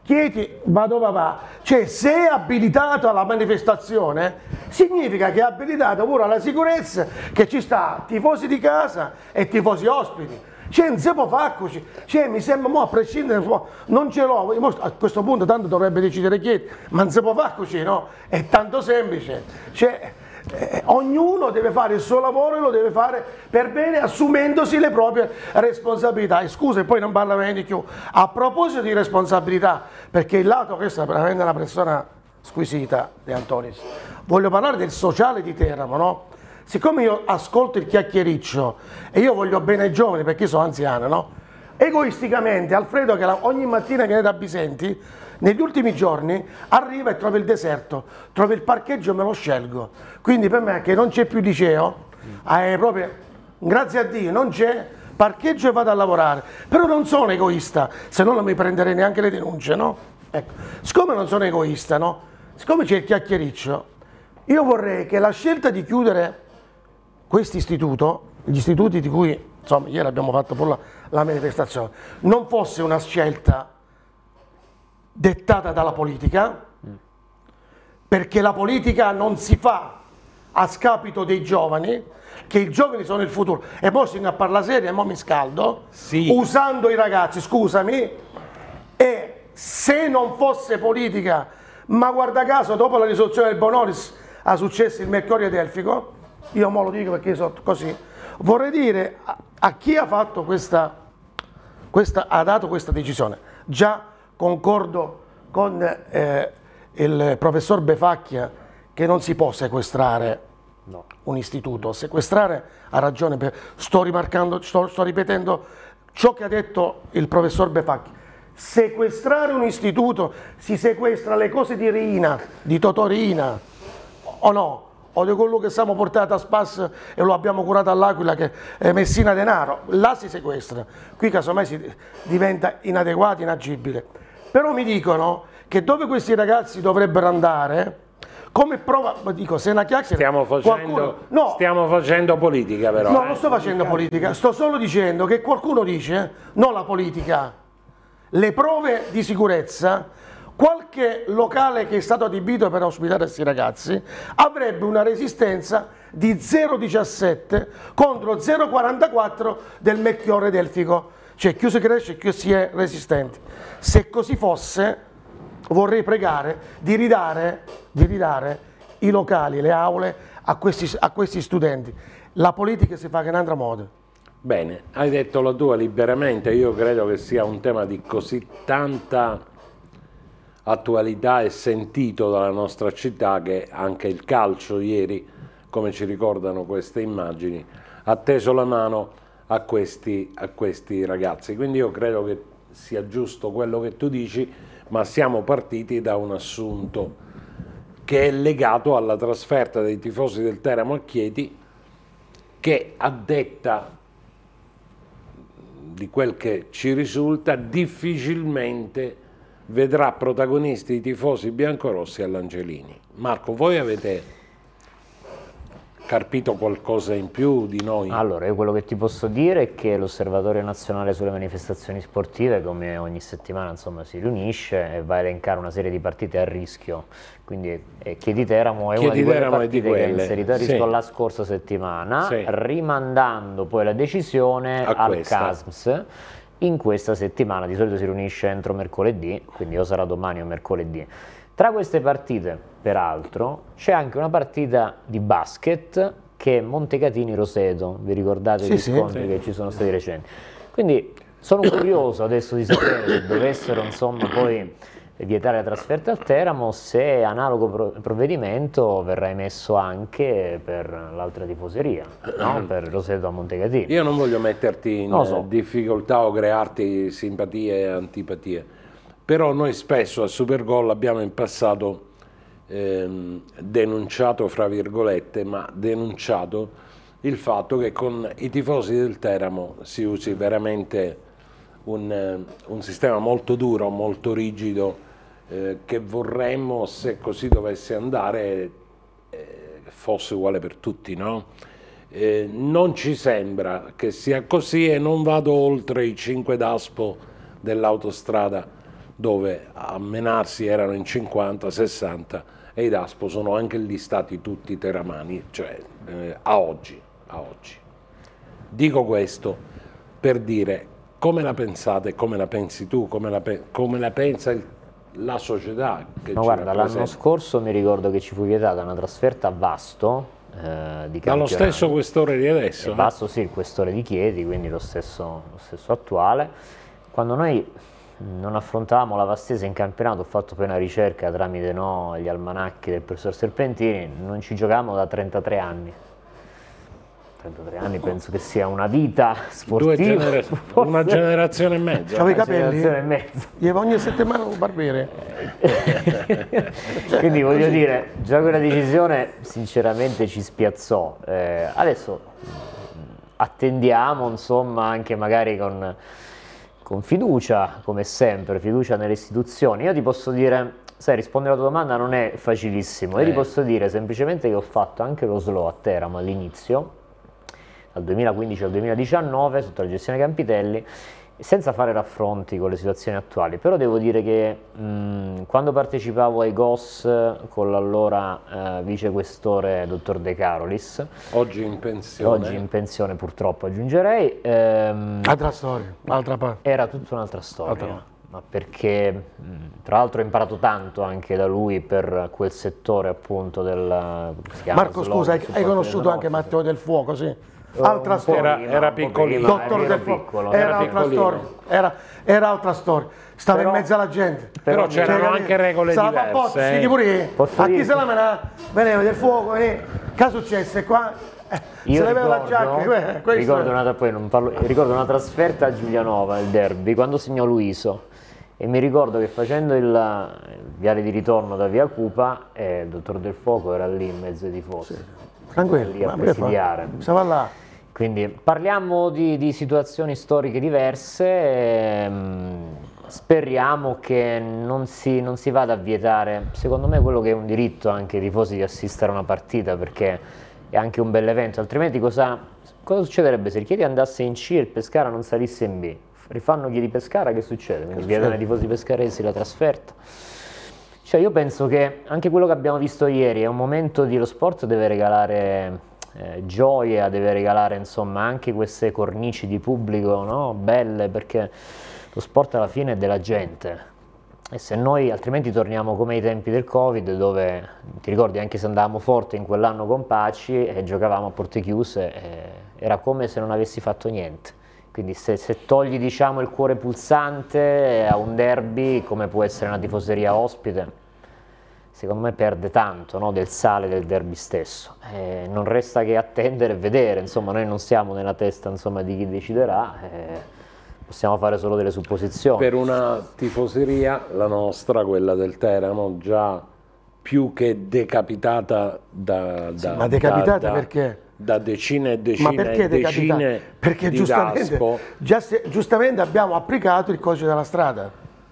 Chieti, va dove va. Cioè, se è abilitato alla manifestazione, significa che è abilitato pure alla sicurezza, che ci sta tifosi di casa e tifosi ospiti. Cioè, non si può fare così. Cioè, mi sembra, a prescindere, non ce l'ho, a questo punto tanto dovrebbe decidere Chieti, ma non si può fare così, no? È tanto semplice. Cioè, ognuno deve fare il suo lavoro e lo deve fare per bene, assumendosi le proprie responsabilità. E scusa, e poi non parla mai di più. A proposito di responsabilità, perché il lato, questa è veramente una persona squisita, De Antonis, voglio parlare del sociale di Teramo, no? Siccome io ascolto il chiacchiericcio e io voglio bene ai giovani perché io sono anziano, no? Egoisticamente, Alfredo, che ogni mattina viene da Bisenti, negli ultimi giorni arriva e trova il deserto, trova il parcheggio e me lo scelgo. Quindi per me che non c'è più liceo, proprio, grazie a Dio, non c'è parcheggio e vado a lavorare. Però non sono egoista, se no non mi prenderei neanche le denunce, no? Ecco, siccome non sono egoista, no? Siccome c'è il chiacchiericcio, io vorrei che la scelta di chiudere questo istituto, gli istituti di cui, insomma, ieri abbiamo fatto pure la manifestazione, non fosse una scelta dettata dalla politica, perché la politica non si fa a scapito dei giovani, che i giovani sono il futuro. E poi si a parlare serio, e mo mi scaldo, sì, usando i ragazzi, scusami, e se non fosse politica, ma guarda caso, dopo la risoluzione del Bonolis ha successo il Mercurio Delfico, io mo lo dico perché io sono così, vorrei dire a chi ha fatto ha dato questa decisione, già concordo con il professor Befacchia che non si può sequestrare un istituto, sequestrare ha ragione, sto ripetendo ciò che ha detto il professor Befacchia, sequestrare un istituto, si sequestra le cose di Rina, di Totorina, o no? O di quello che siamo portati a Spas e lo abbiamo curato all'Aquila, che è Messina Denaro, là si sequestra, qui casomai si diventa inadeguato, inagibile. Però mi dicono che dove questi ragazzi dovrebbero andare, come prova, dico, se una chiacchiera... Stiamo facendo politica però. No, non sto facendo politica, sto solo dicendo che qualcuno dice, no la politica, le prove di sicurezza, qualche locale che è stato adibito per ospitare questi ragazzi avrebbe una resistenza di 0,17 contro 0,44 del Melchiorre Delfico, cioè più si cresce più si è resistenti. Se così fosse, vorrei pregare di ridare i locali, le aule a questi studenti. La politica si fa che in un'altra modo. Bene, hai detto la tua liberamente, io credo che sia un tema di così tanta attualità e sentito dalla nostra città che anche il calcio ieri, come ci ricordano queste immagini, ha teso la mano a questi ragazzi. Quindi io credo che sia giusto quello che tu dici, ma siamo partiti da un assunto che è legato alla trasferta dei tifosi del Teramo a Chieti, che a detta di quel che ci risulta difficilmente vedrà protagonisti i tifosi biancorossi all'Angelini. Marco, voi avete carpito qualcosa in più di noi? Allora, io quello che ti posso dire è che l'Osservatorio Nazionale sulle Manifestazioni Sportive, come ogni settimana, insomma, si riunisce e va a elencare una serie di partite a rischio. Quindi Chieti Teramo è una di quelle partite che è inserita a rischio la scorsa settimana, rimandando poi la decisione al CASMS. In questa settimana di solito si riunisce entro mercoledì, quindi o sarà domani o mercoledì. Tra queste partite, peraltro, c'è anche una partita di basket che è Montecatini-Roseto, vi ricordate gli scontri che ci sono stati recenti? Quindi sono curioso adesso di sapere se dovessero insomma poi vietare la trasferta al Teramo, se analogo provvedimento verrà emesso anche per l'altra tifoseria, no? Per Roseto a Montecatini. Io non voglio metterti in difficoltà o crearti simpatie e antipatie, però noi spesso a Supergol abbiamo in passato denunciato, fra virgolette, ma denunciato il fatto che con i tifosi del Teramo si usi veramente un sistema molto duro, molto rigido, che vorremmo, se così dovesse andare, fosse uguale per tutti, no? Non ci sembra che sia così e non vado oltre i 5 d'Aspo dell'autostrada dove a menarsi erano in 50, 60 e i Daspo sono anche lì stati tutti teramani, cioè a oggi. Dico questo per dire come la pensate, come la pensi tu, come la pensa la società che Ma ci guarda, l'anno rappresenta. scorso mi ricordo che ci fu vietata una trasferta a Vasto di Dallo campionato. stesso questore di adesso. Vasto sì, il questore di Chieti, quindi lo stesso attuale. Quando noi non affrontavamo la Vastese in campionato, ho fatto poi una ricerca tramite gli almanacchi del professor Serpentini, non ci giocavamo da 33 anni. 33 anni penso che sia una vita sportiva. Una generazione e mezza. C'avevi i capelli? Generazione e mezzo. Io ogni settimana un barbiere. Quindi voglio dire, già quella decisione sinceramente ci spiazzò. Adesso attendiamo, insomma, anche magari con fiducia, come sempre, fiducia nelle istituzioni. Io ti posso dire, sai, rispondere alla tua domanda non è facilissimo. Io ti posso dire semplicemente che ho fatto anche lo slow a Teramo all'inizio, dal 2015 al 2019, sotto la gestione Campitelli, senza fare raffronti con le situazioni attuali. Però devo dire che quando partecipavo ai GOS con l'allora vicequestore dottor De Carolis, oggi in pensione purtroppo aggiungerei, Altra storia, altra parte. era tutta un'altra storia, ma perché tra l'altro ho imparato tanto anche da lui per quel settore appunto del... Marco, scusa, hai conosciuto anche Matteo Del Fuoco, sì? Altra storia. Era piccolino. Dottor Del Fuoco, era altra storia. Era altra storia. Stava in mezzo alla gente. Però c'erano anche regole diverse. A chi se la mena? Veneva Del Fuoco, che è successo qua? Io se levava la giacca. Ricordo una trasferta a Giulianova, il derby, quando segnò Luiso. E mi ricordo che facendo il viale di ritorno da via Cupa, il dottor Del Fuoco era lì in mezzo ai tifosi. Tranquillo, lì a presidiare. Stava là. Quindi parliamo di situazioni storiche diverse, speriamo che non si vada a vietare, secondo me, quello che è un diritto anche ai tifosi di assistere a una partita, perché è anche un bel evento, altrimenti cosa succederebbe se il Chieti andasse in C e il Pescara non salisse in B? Rifanno Chieti Pescara, che succede? Quindi vietano ai tifosi pescaresi la trasferta. Cioè io penso che anche quello che abbiamo visto ieri è un momento lo sport deve regalare gioia, deve regalare insomma anche queste cornici di pubblico, no? Belle, perché lo sport alla fine è della gente e se noi altrimenti torniamo come ai tempi del Covid, dove ti ricordi anche se andavamo forte in quell'anno con Paci e giocavamo a porte chiuse, era come se non avessi fatto niente. Quindi se togli diciamo il cuore pulsante a un derby come può essere una tifoseria ospite, secondo me perde tanto, no, del sale del derby stesso. Non resta che attendere e vedere, insomma noi non siamo nella testa insomma, di chi deciderà, possiamo fare solo delle supposizioni. Per una tifoseria, la nostra, quella del Teramo, già più che decapitata ma decapitata perché? Da decine e decine ma perché e decine perché di Daspo. Giustamente abbiamo applicato il codice della strada.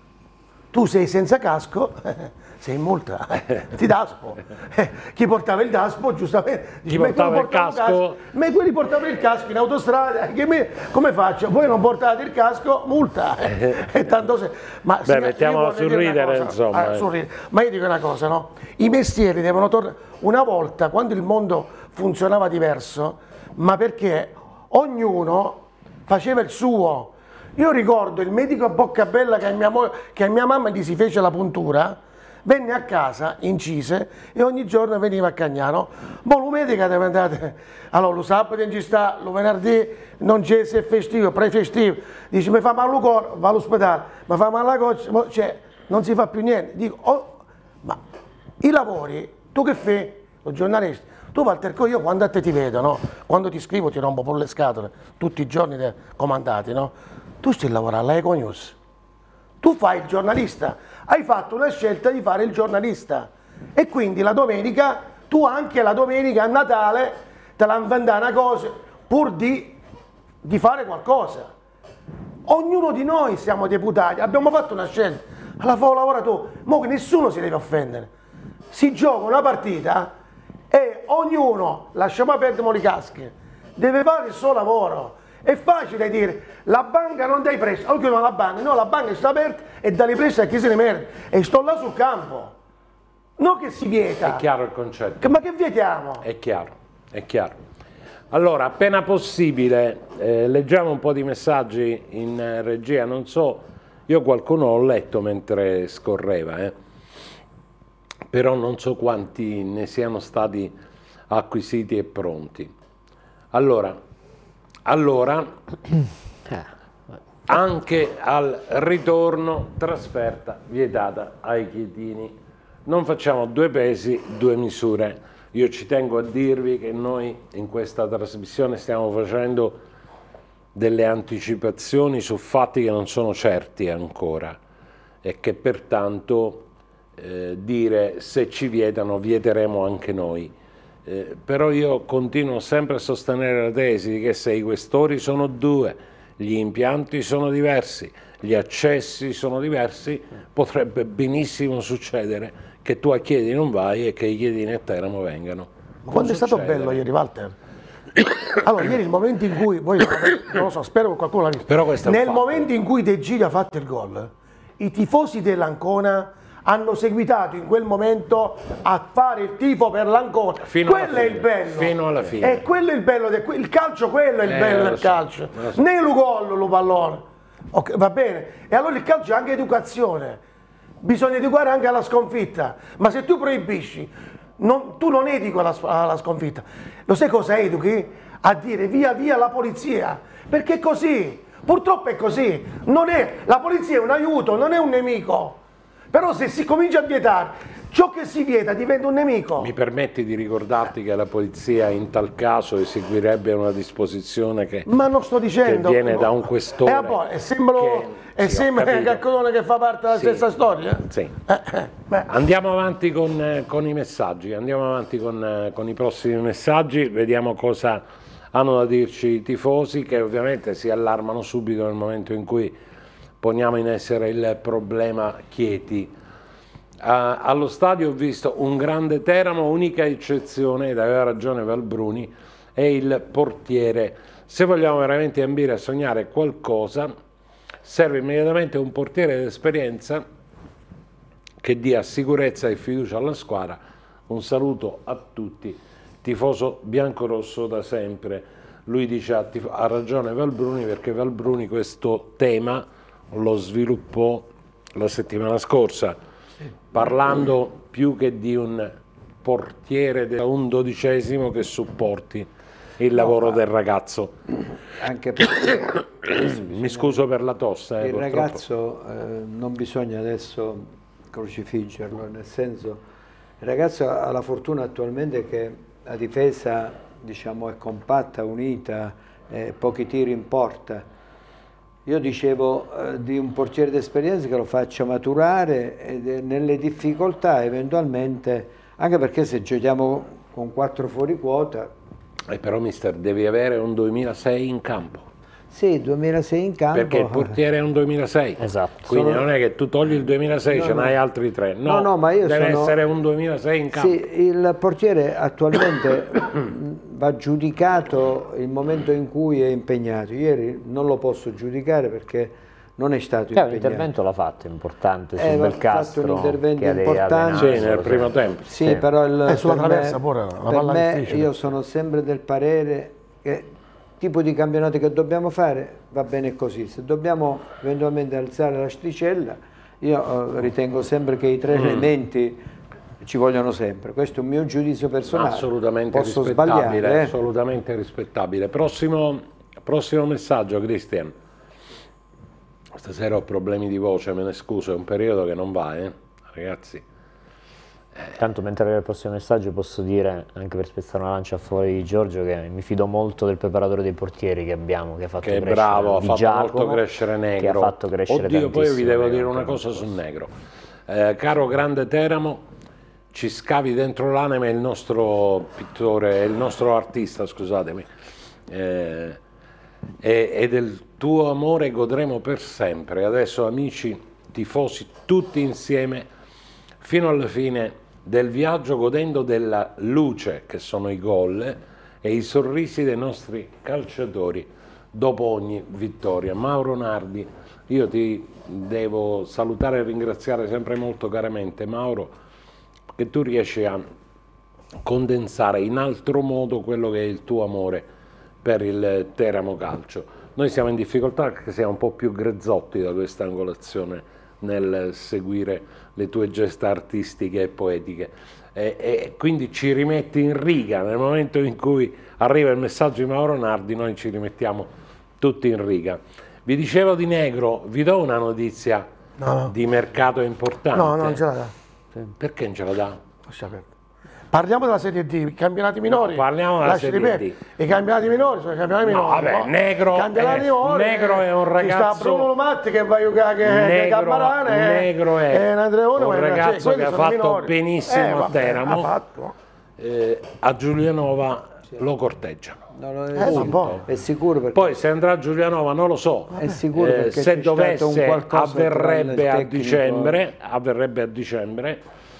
Tu sei senza casco, sei in multa, ti Daspo. Chi portava il Daspo, giustamente, chi portava il casco? Ma quelli portavano il casco in autostrada, come faccio? Voi non portate il casco, multa. E tanto ma beh, mettiamolo a sorridere, insomma. Ma io dico una cosa, no? I mestieri devono tornare. Una volta, quando il mondo funzionava diverso, ma perché ognuno faceva il suo. Io ricordo il medico a Boccabella che a mia mamma gli si fece la puntura, venne a casa, incise e ogni giorno veniva a Cagnano. Ma lo medico deve andare, allora lo sabato non ci sta, lo venerdì non c'è, se è festivo, pre-festivo, dice mi fa male il cuore, va all'ospedale, mi fa male la goccia, cioè non si fa più niente. Dico, ma i lavori, tu che fai? Lo giornalista. Tu Walter, io quando a te ti vedo, no? Quando ti scrivo ti rompo per le scatole, tutti i giorni comandati, no? Tu stai lavorando alla Econews, tu fai il giornalista, hai fatto una scelta di fare il giornalista e quindi la domenica, tu anche la domenica a Natale te la inventare una cosa pur di fare qualcosa. Ognuno di noi siamo deputati, abbiamo fatto una scelta, alla fa lavora tu, mo che nessuno si deve offendere, si gioca una partita e ognuno, lasciamo perdere le casche, deve fare il suo lavoro. È facile dire, la banca non dai prestiti, o chiudono la banca, no, la banca sta aperta e dà i prestiti a chi se ne merita, e sto là sul campo, non che si vieta. È chiaro il concetto? Ma che vietiamo? È chiaro, è chiaro. Allora, appena possibile, leggiamo un po' di messaggi in regia, non so, io qualcuno ho letto mentre scorreva, però non so quanti ne siano stati acquisiti e pronti. Allora, anche al ritorno trasferta vietata ai chiedini. Non facciamo due pesi, due misure. Io ci tengo a dirvi che noi in questa trasmissione stiamo facendo delle anticipazioni su fatti che non sono certi ancora e che pertanto dire se ci vietano vieteremo anche noi. Però io continuo sempre a sostenere la tesi che se i questori sono due, gli impianti sono diversi, gli accessi sono diversi, potrebbe benissimo succedere che tu a Chieti non vai e che i Chietini a Teramo vengano. Ma quando è stato bello ieri, Walter? Allora, ieri il momento in cui, voi non lo so, spero che qualcuno l'ha visto, però questo è un nel fatto. momento in cui De Gigli ha fatto il gol, i tifosi dell'Ancona hanno seguitato in quel momento a fare il tifo per l'Ancona. Quello è il bello. Fino alla fine. E quello è il bello il calcio, quello è il bello del calcio. Né lo gol, lo pallone. Okay, va bene. E allora il calcio è anche educazione. Bisogna educare anche alla sconfitta. Ma se tu proibisci, tu non educhi alla sconfitta. Lo sai cosa educhi? A dire via via la polizia. Perché è così. Purtroppo è così. La polizia è un aiuto, non è un nemico. Però se si comincia a vietare, ciò che si vieta diventa un nemico. Mi permetti di ricordarti che la polizia in tal caso eseguirebbe una disposizione che, ma non sto dicendo, che viene da un questore. Sembra che fa parte della stessa storia? Sì. Andiamo avanti con i messaggi, andiamo avanti con i prossimi messaggi, vediamo cosa hanno da dirci i tifosi, che ovviamente si allarmano subito nel momento in cui poniamo in essere il problema Chieti. Allo stadio ho visto un grande Teramo, unica eccezione, ed aveva ragione Valbruni, è il portiere. Se vogliamo veramente ambire a sognare qualcosa, serve immediatamente un portiere d'esperienza che dia sicurezza e fiducia alla squadra. Un saluto a tutti, tifoso biancorosso da sempre. Lui dice ha ragione Valbruni, perché Valbruni questo tema lo sviluppò la settimana scorsa, parlando più che di un portiere, da un dodicesimo che supporti il lavoro del ragazzo. Anche perché mi scuso per la tosse. Il purtroppo. ragazzo non bisogna adesso crocifiggerlo, nel senso, il ragazzo ha la fortuna attualmente che la difesa, diciamo, è compatta, unita, pochi tiri in porta. Io dicevo di un portiere d'esperienza che lo faccia maturare e nelle difficoltà eventualmente, anche perché se giochiamo con 4 fuori quota. Però mister, devi avere un 2006 in campo. Sì, 2006 in campo. Perché il portiere è un 2006. Esatto. Quindi non è che tu togli il 2006, ce n'hai altri 3. No, ma io deve essere un 2006 in campo. Sì, il portiere attualmente va giudicato il momento in cui è impegnato. Ieri non lo posso giudicare perché non è stato impegnato. L'intervento l'ha fatto, importante, su Belcastro. Castro. Un intervento importante. Sì, nel primo tempo. Sì, però sulla traversa pure, la palla difficile. Io sono sempre del parere che tipo di campionato che dobbiamo fare va bene così. Se dobbiamo eventualmente alzare l'asticella, io ritengo sempre che i 3 elementi ci vogliono sempre. Questo è un mio giudizio personale. Assolutamente Posso rispettabile, sbagliare, assolutamente rispettabile. Prossimo messaggio, Cristian. Stasera ho problemi di voce, me ne scuso, è un periodo che non va, ragazzi. Tanto mentre arriva il prossimo messaggio posso dire, anche per spezzare una lancia a favore di Giorgio, che mi fido molto del preparatore dei portieri che abbiamo, che ha fatto crescere bravo, ha Di fatto Giacomo, molto crescere Negro. che ha fatto crescere Oddio, poi vi devo dire tantissimo una cosa su Negro. Caro grande Teramo, ci scavi dentro l'anima il nostro pittore, il nostro artista, scusatemi, e del tuo amore godremo per sempre. Adesso amici tifosi tutti insieme fino alla fine del viaggio, godendo della luce che sono i gol e i sorrisi dei nostri calciatori. dopo ogni vittoria. Mauro Nardi, io ti devo salutare e ringraziare sempre molto caramente, Mauro, che tu riesci a condensare in altro modo quello che è il tuo amore per il Teramo Calcio. Noi siamo in difficoltà perché siamo un po' più grezzotti da questa angolazione nel seguire le tue gesta artistiche e poetiche, e quindi ci rimetti in riga nel momento in cui arriva il messaggio di Mauro Nardi, noi ci rimettiamo tutti in riga. Vi dicevo di Negro, vi do una notizia di mercato importante. No, non ce la dà. Perché non ce la dà? Lascia perdere. Parliamo della Serie D, i campionati minori. No, parliamo della Serie D. I campionati minori sono i campionati minori. Vabbè, Negro è un ragazzo. Ci sta Bruno Lomatti che va a giocare che Cammarane. Negro è un ragazzo che ha fatto minori. benissimo a Teramo. Ha fatto. A Giulianova lo corteggiano. È sicuro perché Poi se andrà a Giulianova non lo so. è sicuro perché se c'è stato un dovesse qualcosa tra il avverrebbe a tecnico- dicembre,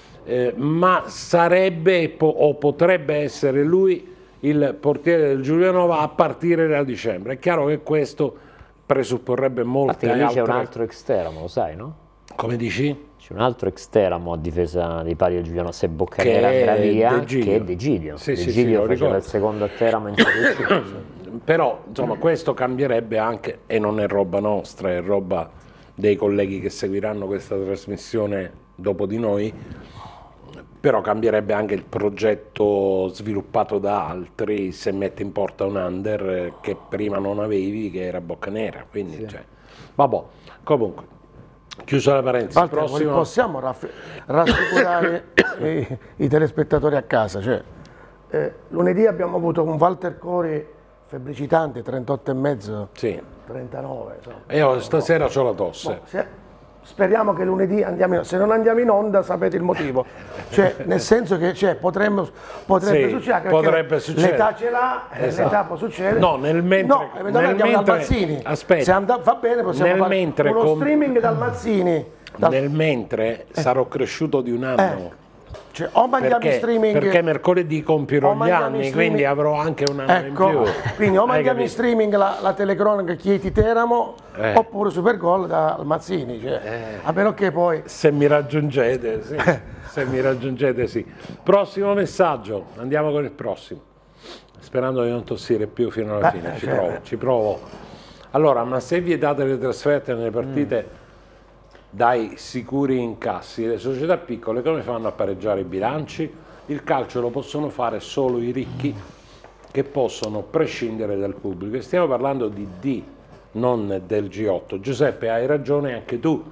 ma sarebbe o potrebbe essere lui il portiere del Giulianova a partire da dicembre. È chiaro che questo presupporrebbe molte Infatti lì altre... c'è un altro ex Teramo, lo sai, no? Come dici? C'è un altro ex Teramo a difesa dei pali del Giuliano, se Boccanera andrà via, che è Degidio. Sì, Degidio lo faceva ricordo. il secondo a Teramo in Serie C. Però insomma questo cambierebbe anche, e non è roba nostra, è roba dei colleghi che seguiranno questa trasmissione dopo di noi, però cambierebbe anche il progetto sviluppato da altri se mette in porta un under che prima non avevi, che era Boccanera, quindi Sì. cioè, vabbè, comunque chiusa la parentesi. Walter, Prossimo... possiamo rassicurare i telespettatori a casa, cioè, lunedì abbiamo avuto un Walter Cori febbricitante, 38,5, Sì. 39. E io stasera c'ho la tosse. Speriamo che lunedì andiamo in onda. Se non andiamo in onda sapete il motivo, cioè, nel senso che potrebbe Sì, succedere, potrebbe succedere. l'età ce l'ha, Esatto. l'età può succedere. No, eventualmente andiamo dal Mazzini. Aspetta. Se va bene possiamo Nel fare mentre uno streaming dal Mazzini. Nel mentre sarò cresciuto di un anno. Cioè, o mandiamo in streaming, perché mercoledì compierò o gli mandiamo in anni, streaming- quindi avrò anche un anno ecco, in più. quindi o Hai mandiamo in capito? streaming la telecronaca Chieti Teramo oppure Super Gol dal Mazzini, cioè, a meno che poi Se mi raggiungete, sì. Se mi raggiungete, sì. Prossimo messaggio, andiamo con il prossimo. Sperando di non tossire più fino alla fine, ci provo. Allora, ma se vietate le trasferte nelle partite dai sicuri incassi, le società piccole come fanno a pareggiare i bilanci? Il calcio lo possono fare solo i ricchi che possono prescindere dal pubblico. E stiamo parlando di D, non del G8. Giuseppe, hai ragione anche tu,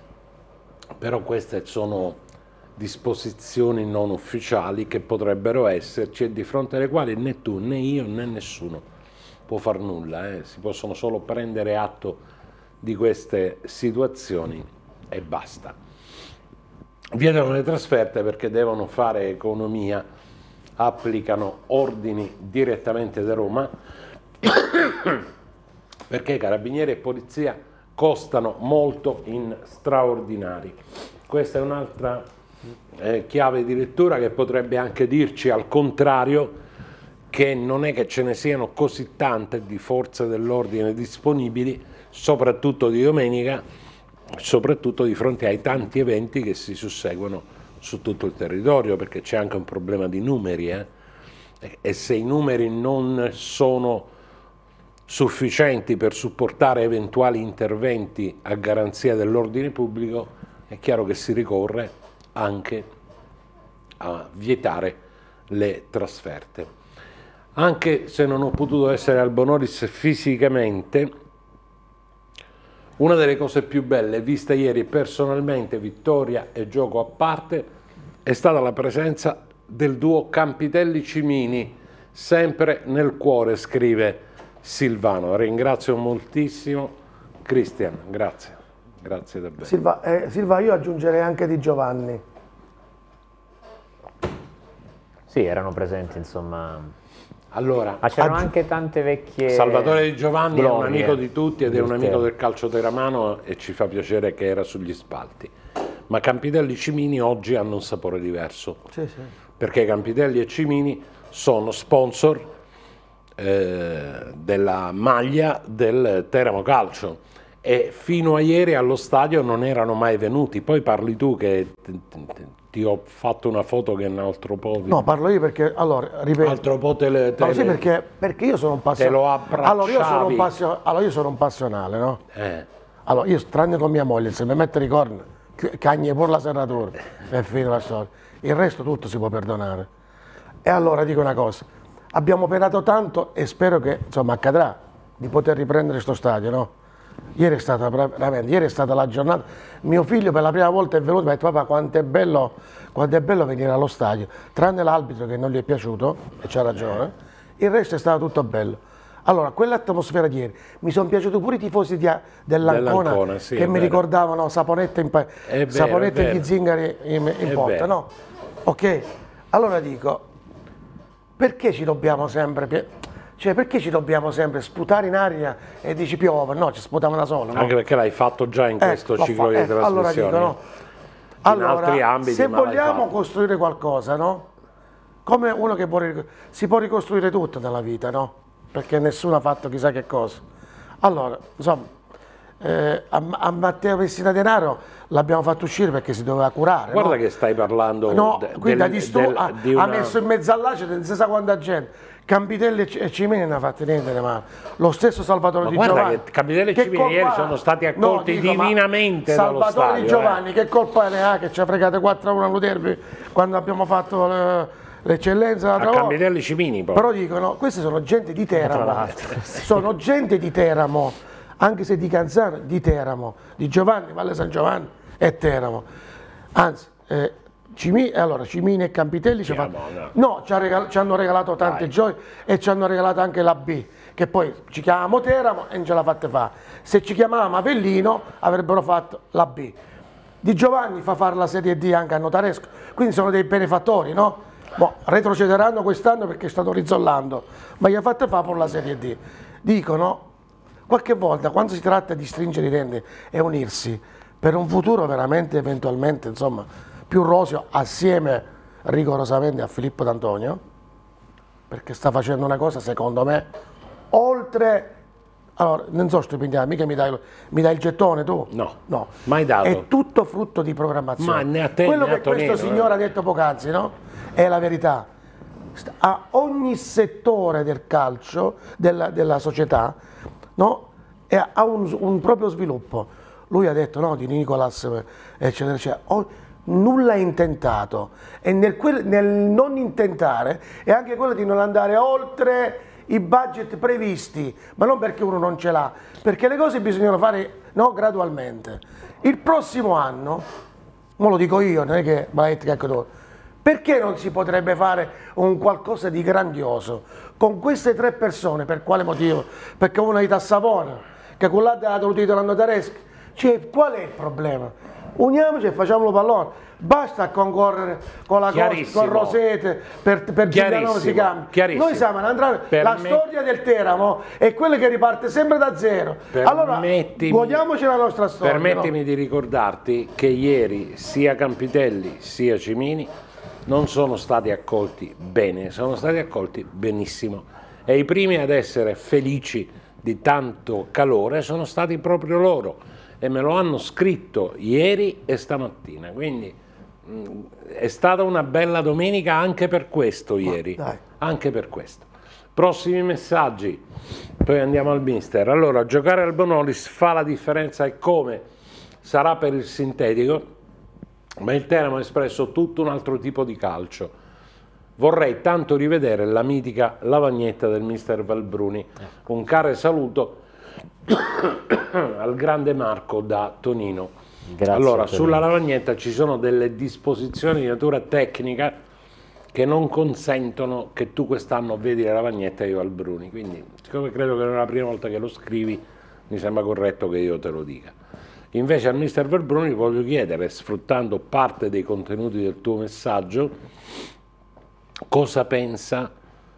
però queste sono disposizioni non ufficiali che potrebbero esserci e di fronte alle quali né tu, né io, né nessuno può far nulla. Si possono solo prendere atto di queste situazioni e basta. Vietano le trasferte perché devono fare economia, applicano ordini direttamente da Roma perché carabinieri e polizia costano molto in straordinari. Questa è un'altra chiave di lettura che potrebbe anche dirci al contrario che non è che ce ne siano così tante di forze dell'ordine disponibili, soprattutto di domenica, soprattutto di fronte ai tanti eventi che si susseguono su tutto il territorio, perché c'è anche un problema di numeri, e se i numeri non sono sufficienti per supportare eventuali interventi a garanzia dell'ordine pubblico, è chiaro che si ricorre anche a vietare le trasferte. Anche se non ho potuto essere al Bonolis fisicamente, una delle cose più belle vista ieri personalmente, vittoria e gioco a parte, è stata la presenza del duo Campitelli-Cimini, sempre nel cuore, scrive Silvano. Ringrazio moltissimo Cristian, grazie davvero. Silva, io aggiungerei anche di Giovanni. Sì, erano presenti, insomma. Allora, Ma c'erano anche tante vecchie Salvatore Di Giovanni è un glorie amico di tutti ed è un del amico Teramo. del calcio teramano e ci fa piacere che era sugli spalti. Ma Campitelli e Cimini oggi hanno un sapore diverso, Sì. perché Campitelli e Cimini sono sponsor della maglia del Teramo Calcio, e fino a ieri allo stadio non erano mai venuti. Poi parli tu che ti ho fatto una foto che un altro po'... No, parlo io perché, allora, ripeto... Altro po' no, sì, perché io sono un te lo passionale. abbracciavi. Allora, io sono un passionale, no? Eh. Allora, io tranne con mia moglie, se mi mettere i corni, cagne pure la serratura, è finita la storia. Il resto tutto si può perdonare. E allora dico una cosa, abbiamo operato tanto e spero che, insomma, accadrà di poter riprendere sto stadio, no? Ieri è stata la giornata. Mio figlio per la prima volta è venuto e mi ha detto: papà, quanto è bello venire allo stadio, tranne l'arbitro che non gli è piaciuto, e c'ha ragione, il resto è stato tutto bello. Allora, quell'atmosfera di ieri, mi sono piaciuti pure i tifosi dell'Ancona, sì, che mi ricordavano Saponetta e gli zingari in porta, no? Ok? Allora dico, perché ci dobbiamo sempre... Cioè, perché ci dobbiamo sempre sputare in aria e dici piove? No, ci sputiamo da solo. No? Anche perché l'hai fatto già in questo ciclo di trasmissione. Allora dico, no? In altri ambiti, se vogliamo costruire qualcosa, no? Come uno che si può ricostruire tutto nella vita, no? Perché nessuno ha fatto chissà che cosa. Allora, insomma, a Matteo Messina Denaro l'abbiamo fatto uscire perché si doveva curare. Guarda, no? che stai parlando ha messo in mezzo all'acido non si sa quanta gente. Campitelli e Cimini non ha fatto niente di male. Lo stesso Salvatore Di Giovanni. Che Campitelli e Cimini ieri sono stati accolti divinamente dallo stadio. Salvatore Di Giovanni, che colpa ne ha che ci ha fregato 4-1 allo derby quando abbiamo fatto l'eccellenza a Campitelli Cimini poi. Però dicono, queste sono gente di Teramo. Sono gente di Teramo, anche se di Canzano, di Teramo, di Giovanni, Valle San Giovanni e Teramo. Anzi, Cimini e Campitelli ci hanno regalato tante gioie e ci hanno regalato anche la B, che poi ci chiamiamo Teramo e non ce la fatte fare. Se ci chiamavamo Avellino avrebbero fatto la B. Di Giovanni fa fare la Serie D anche a Notaresco, quindi sono dei benefattori, no? Retrocederanno quest'anno perché stanno rizollando, ma gli ha fatto fare pure la Serie D. Dicono, qualche volta quando si tratta di stringere i denti e unirsi per un futuro veramente, eventualmente, insomma, più roseo, assieme rigorosamente a Filippo D'Antonio, perché sta facendo una cosa, secondo me, oltre... Allora, non so stipendiare, mica mi dai il gettone tu? No, mai dato. È tutto frutto di programmazione. Ma ne ha te, quello ne ha che questo Tonino, signore ha detto poc'anzi, no? È la verità. A ogni settore del calcio, della società, no? E ha un proprio sviluppo. Lui ha detto, no, di Nicolas, eccetera, eccetera. Nulla è intentato, e nel non intentare è anche quello di non andare oltre i budget previsti, ma non perché uno non ce l'ha, perché le cose bisogna fare, no, gradualmente. Il prossimo anno, non lo dico io, non è che perché non si potrebbe fare un qualcosa di grandioso con queste tre persone? Per quale motivo? Perché uno è di Tassavona, che con l'altro ha dovuto andare Tareschi. Cioè, qual è il problema? Uniamoci e facciamolo pallone, basta concorrere con la Costa, con Rosete per Giuliano si cambia. Noi siamo la storia del Teramo è quella che riparte sempre da zero. Allora godiamoci la nostra storia. Permettimi di ricordarti che ieri sia Campitelli sia Cimini non sono stati accolti bene, sono stati accolti benissimo, e i primi ad essere felici di tanto calore sono stati proprio loro. E me lo hanno scritto ieri e stamattina, quindi è stata una bella domenica anche per questo ieri, anche per questo. Prossimi messaggi, poi andiamo al mister. Allora, giocare al Bonolis fa la differenza, e come? Sarà per il sintetico, ma il Teramo ha espresso tutto un altro tipo di calcio. Vorrei tanto rivedere la mitica lavagnetta del mister Valbruni. Un caro saluto al grande Marco da Tonino. Grazie. Allora, sulla lavagnetta ci sono delle disposizioni di natura tecnica che non consentono che tu quest'anno vedi la lavagnetta di Valbruni, quindi siccome credo che non è la prima volta che lo scrivi, mi sembra corretto che io te lo dica. Invece al mister Valbruni voglio chiedere, sfruttando parte dei contenuti del tuo messaggio, cosa pensa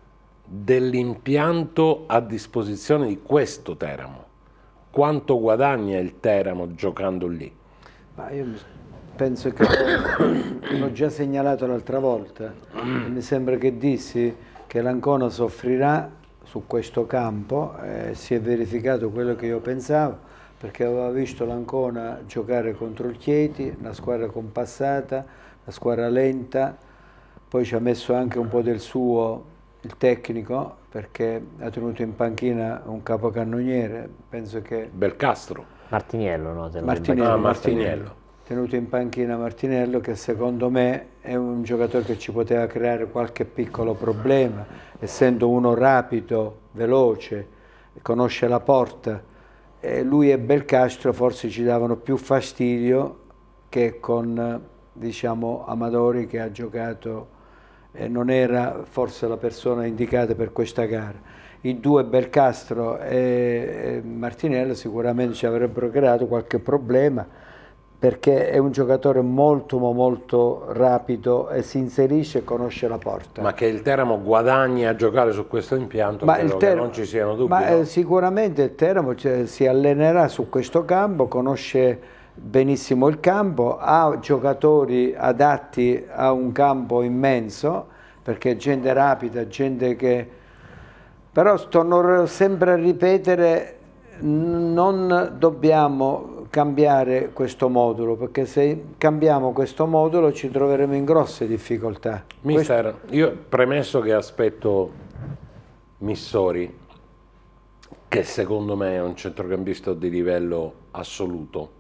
dell'impianto a disposizione di questo Teramo. Quanto guadagna il Teramo giocando lì? Ma io penso che l'ho già segnalato l'altra volta, mi sembra che dissi che l'Ancona soffrirà su questo campo, si è verificato quello che io pensavo, perché aveva visto l'Ancona giocare contro il Chieti, una squadra compassata, una squadra lenta, poi ci ha messo anche un po' del suo il tecnico, perché ha tenuto in panchina un capocannoniere, penso che... Belcastro. Martiniello, no? Martiniello. Tenuto in panchina Martiniello, che secondo me è un giocatore che ci poteva creare qualche piccolo problema, essendo uno rapido, veloce, conosce la porta. Lui e Belcastro forse ci davano più fastidio che con, diciamo, Amadori, che ha giocato e non era forse la persona indicata per questa gara. I due, Belcastro e Martinello, sicuramente ci avrebbero creato qualche problema, perché è un giocatore molto rapido e si inserisce e conosce la porta. Ma che il Teramo guadagni a giocare su questo impianto, credo che non ci siano dubbi. Ma no? Sicuramente il Teramo si allenerà su questo campo, conosce benissimo il campo, ha giocatori adatti a un campo immenso, perché gente rapida, gente che... Però torno sempre a ripetere, non dobbiamo cambiare questo modulo, perché se cambiamo questo modulo ci troveremo in grosse difficoltà. Mister, io premesso che aspetto Missori, che secondo me è un centrocampista di livello assoluto,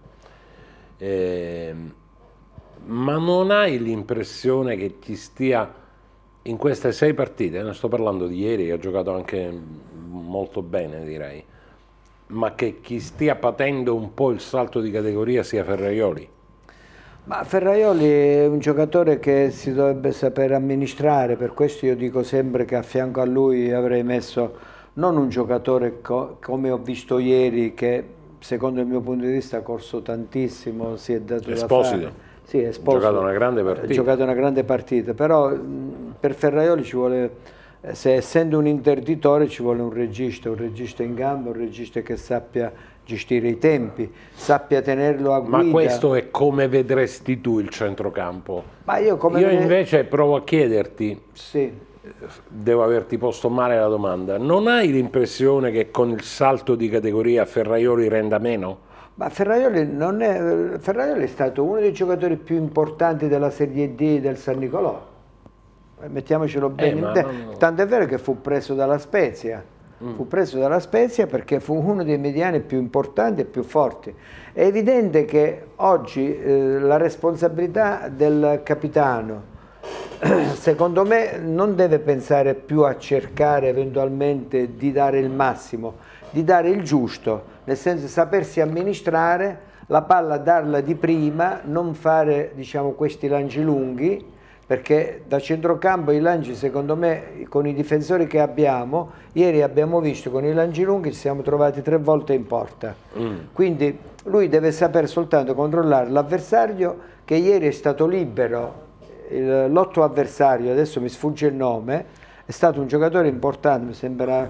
ma non hai l'impressione che ti stia in queste 6 partite, ne sto parlando di ieri, che ha giocato anche molto bene direi, ma che chi stia patendo un po' il salto di categoria sia Ferraioli? Ma Ferraioli è un giocatore che si dovrebbe saper amministrare, per questo io dico sempre che a fianco a lui avrei messo non un giocatore come ho visto ieri, che secondo il mio punto di vista ha corso tantissimo, si è dato Esposito. da fare. Sì, Esposito. Ha giocato una grande partita. Ha giocato una grande partita, però per Ferraioli ci vuole... Se essendo un interditore ci vuole un regista in gamba, un regista che sappia gestire i tempi, sappia tenerlo a guida. Ma questo è come vedresti tu il centrocampo? Ma io invece provo a chiederti, sì. Devo averti posto male la domanda, non hai l'impressione che con il salto di categoria Ferraioli renda meno? Ma Ferraioli è stato uno dei giocatori più importanti della Serie D del San Nicolò. Mettiamocelo bene in te. Tanto è vero che fu preso dalla Spezia, perché fu uno dei mediani più importanti e più forti. È evidente che oggi la responsabilità del capitano, secondo me, non deve pensare più a cercare eventualmente di dare il massimo, di dare il giusto, nel senso di sapersi amministrare la palla, darla di prima, non fare, diciamo, questi lanci lunghi, perché da centrocampo i lanci, secondo me, con i difensori che abbiamo, ieri abbiamo visto con i lanci lunghi ci siamo trovati 3 volte in porta. Quindi lui deve saper soltanto controllare l'avversario, che ieri è stato libero, l'otto avversario, adesso mi sfugge il nome, è stato un giocatore importante, mi sembra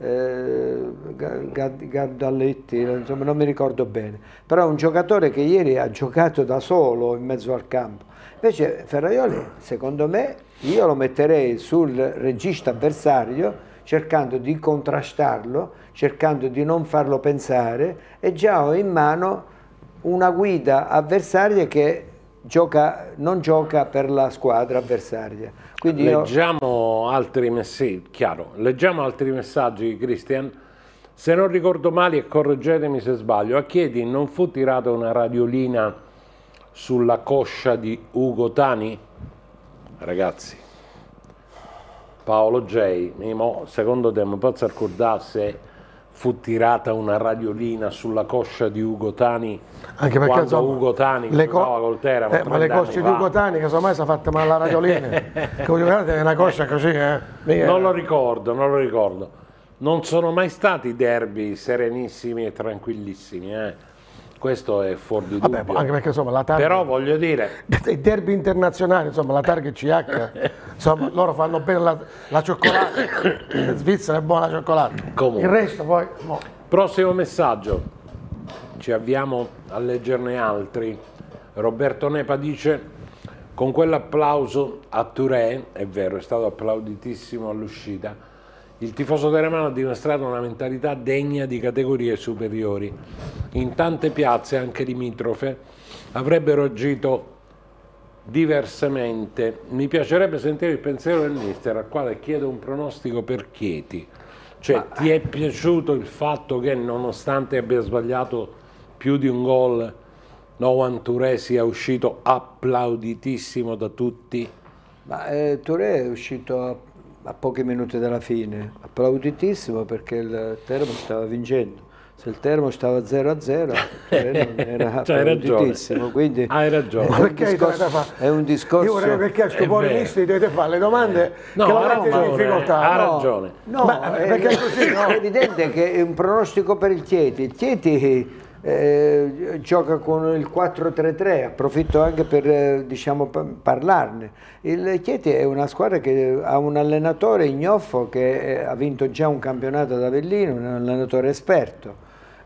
Gardalletti, insomma non mi ricordo bene, però è un giocatore che ieri ha giocato da solo in mezzo al campo. Invece Ferraioli, secondo me, io lo metterei sul regista avversario, cercando di contrastarlo, cercando di non farlo pensare, e già ho in mano una guida avversaria che non gioca per la squadra avversaria. Quindi leggiamo altri messaggi, leggiamo altri messaggi, Cristian. Se non ricordo male, e correggetemi se sbaglio, a Chieti non fu tirata una radiolina sulla coscia di Ugo Tani? Ragazzi, Paolo J, secondo te mi posso ricordare se fu tirata una radiolina sulla coscia di Ugo Tani, anche perché quando insomma, Ugo Tani giocava col Teramo? Ma le cosce di Ugo Tani, che insomma si è fatta male la radiolina, che è una coscia così, Non lo ricordo. Non sono mai stati derby serenissimi e tranquillissimi, questo è fuori di dubbio. Vabbè, anche perché insomma la targa, però voglio dire, i derby internazionali, insomma la targa e CH, insomma loro fanno bene la cioccolata, in Svizzera è buona la cioccolata. Comunque. Il resto poi no. Prossimo messaggio, ci avviamo a leggerne altri. Roberto Nepa dice: con quell'applauso a Touré, è vero, è stato applauditissimo all'uscita, Il tifoso teremano ha dimostrato una mentalità degna di categorie superiori. In tante piazze, anche limitrofe, avrebbero agito diversamente. Mi piacerebbe sentire il pensiero del mister, al quale chiedo un pronostico per Chieti. Cioè, ti è piaciuto il fatto che, nonostante abbia sbagliato più di un gol, Nohan Touré sia uscito applauditissimo da tutti? Ma Touré è uscito a pochi minuti dalla fine, applauditissimo perché il Teramo stava vincendo. Se il Teramo stava 0-0, Touré non era applauditissimo. Quindi hai ragione. È un discorso. Io vorrei perché a sto povero mister dovete fare le domande no, che la in difficoltà. Ha ragione. No, perché è così, no? È evidente che è un pronostico per il Chieti. Il Chieti gioca con il 4-3-3, approfitto anche per diciamo, parlarne. Il Chieti è una squadra che ha un allenatore ignoffo che ha vinto già un campionato ad Avellino, un allenatore esperto.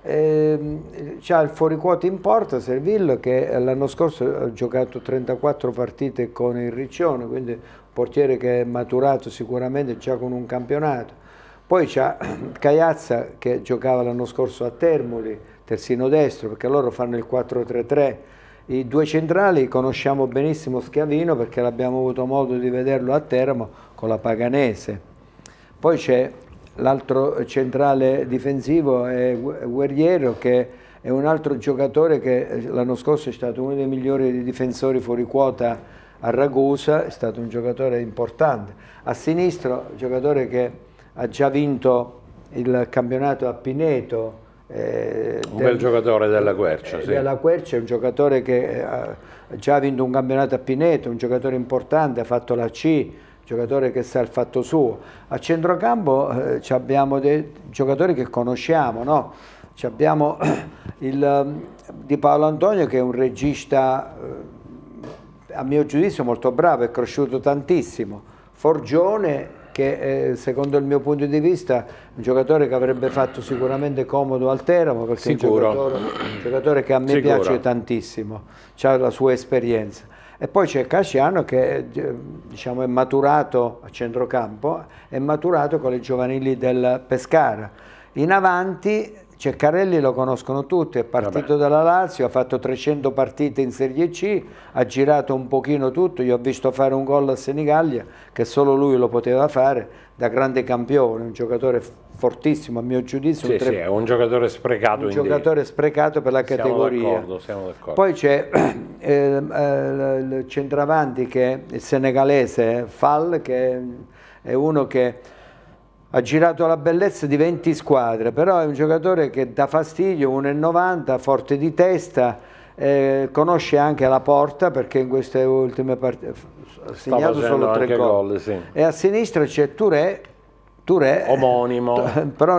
C'ha il fuoriquota in porta Servillo, che l'anno scorso ha giocato 34 partite con il Riccione, quindi un portiere che è maturato sicuramente già con un campionato. Poi c'ha Caiazza che giocava l'anno scorso a Termoli, terzino destro, perché loro fanno il 4-3-3. I due centrali conosciamo benissimo Schiavino perché l'abbiamo avuto modo di vederlo a Teramo con la Paganese. Poi c'è l'altro centrale difensivo, è Guerriero, che è un altro giocatore che l'anno scorso è stato uno dei migliori difensori fuori quota a Ragusa, è stato un giocatore importante. A sinistra, un giocatore che ha già vinto il campionato a Pineto, un bel giocatore della Quercia, sì. Della Quercia è un giocatore che ha già vinto un campionato a Pineto, un giocatore importante, ha fatto la C, un giocatore che sa il fatto suo. A centrocampo abbiamo dei giocatori che conosciamo, no? Abbiamo Di Paolo Antonio, che è un regista a mio giudizio molto bravo, è cresciuto tantissimo. Forgione, che secondo il mio punto di vista è un giocatore che avrebbe fatto sicuramente comodo al Teramo, perché è un giocatore che a me piace tantissimo, ha la sua esperienza. E poi c'è Casciano che diciamo, è maturato a centrocampo, è maturato con le giovanili del Pescara. In avanti Ceccarelli lo conoscono tutti, è partito dalla Lazio, ha fatto 300 partite in Serie C, ha girato un pochino tutto, io ho visto fare un gol a Senigallia che solo lui lo poteva fare, da grande campione, un giocatore fortissimo a mio giudizio. Sì, è un giocatore sprecato. Un giocatore sprecato per la categoria. Siamo d'accordo. Poi c'è il centravanti che è il senegalese Fall, che è uno che ha girato la bellezza di 20 squadre, però è un giocatore che dà fastidio, 1,90, forte di testa, conosce anche la porta perché in queste ultime partite ha segnato solo 3 gol. Sì. E a sinistra c'è Touré, omonimo, però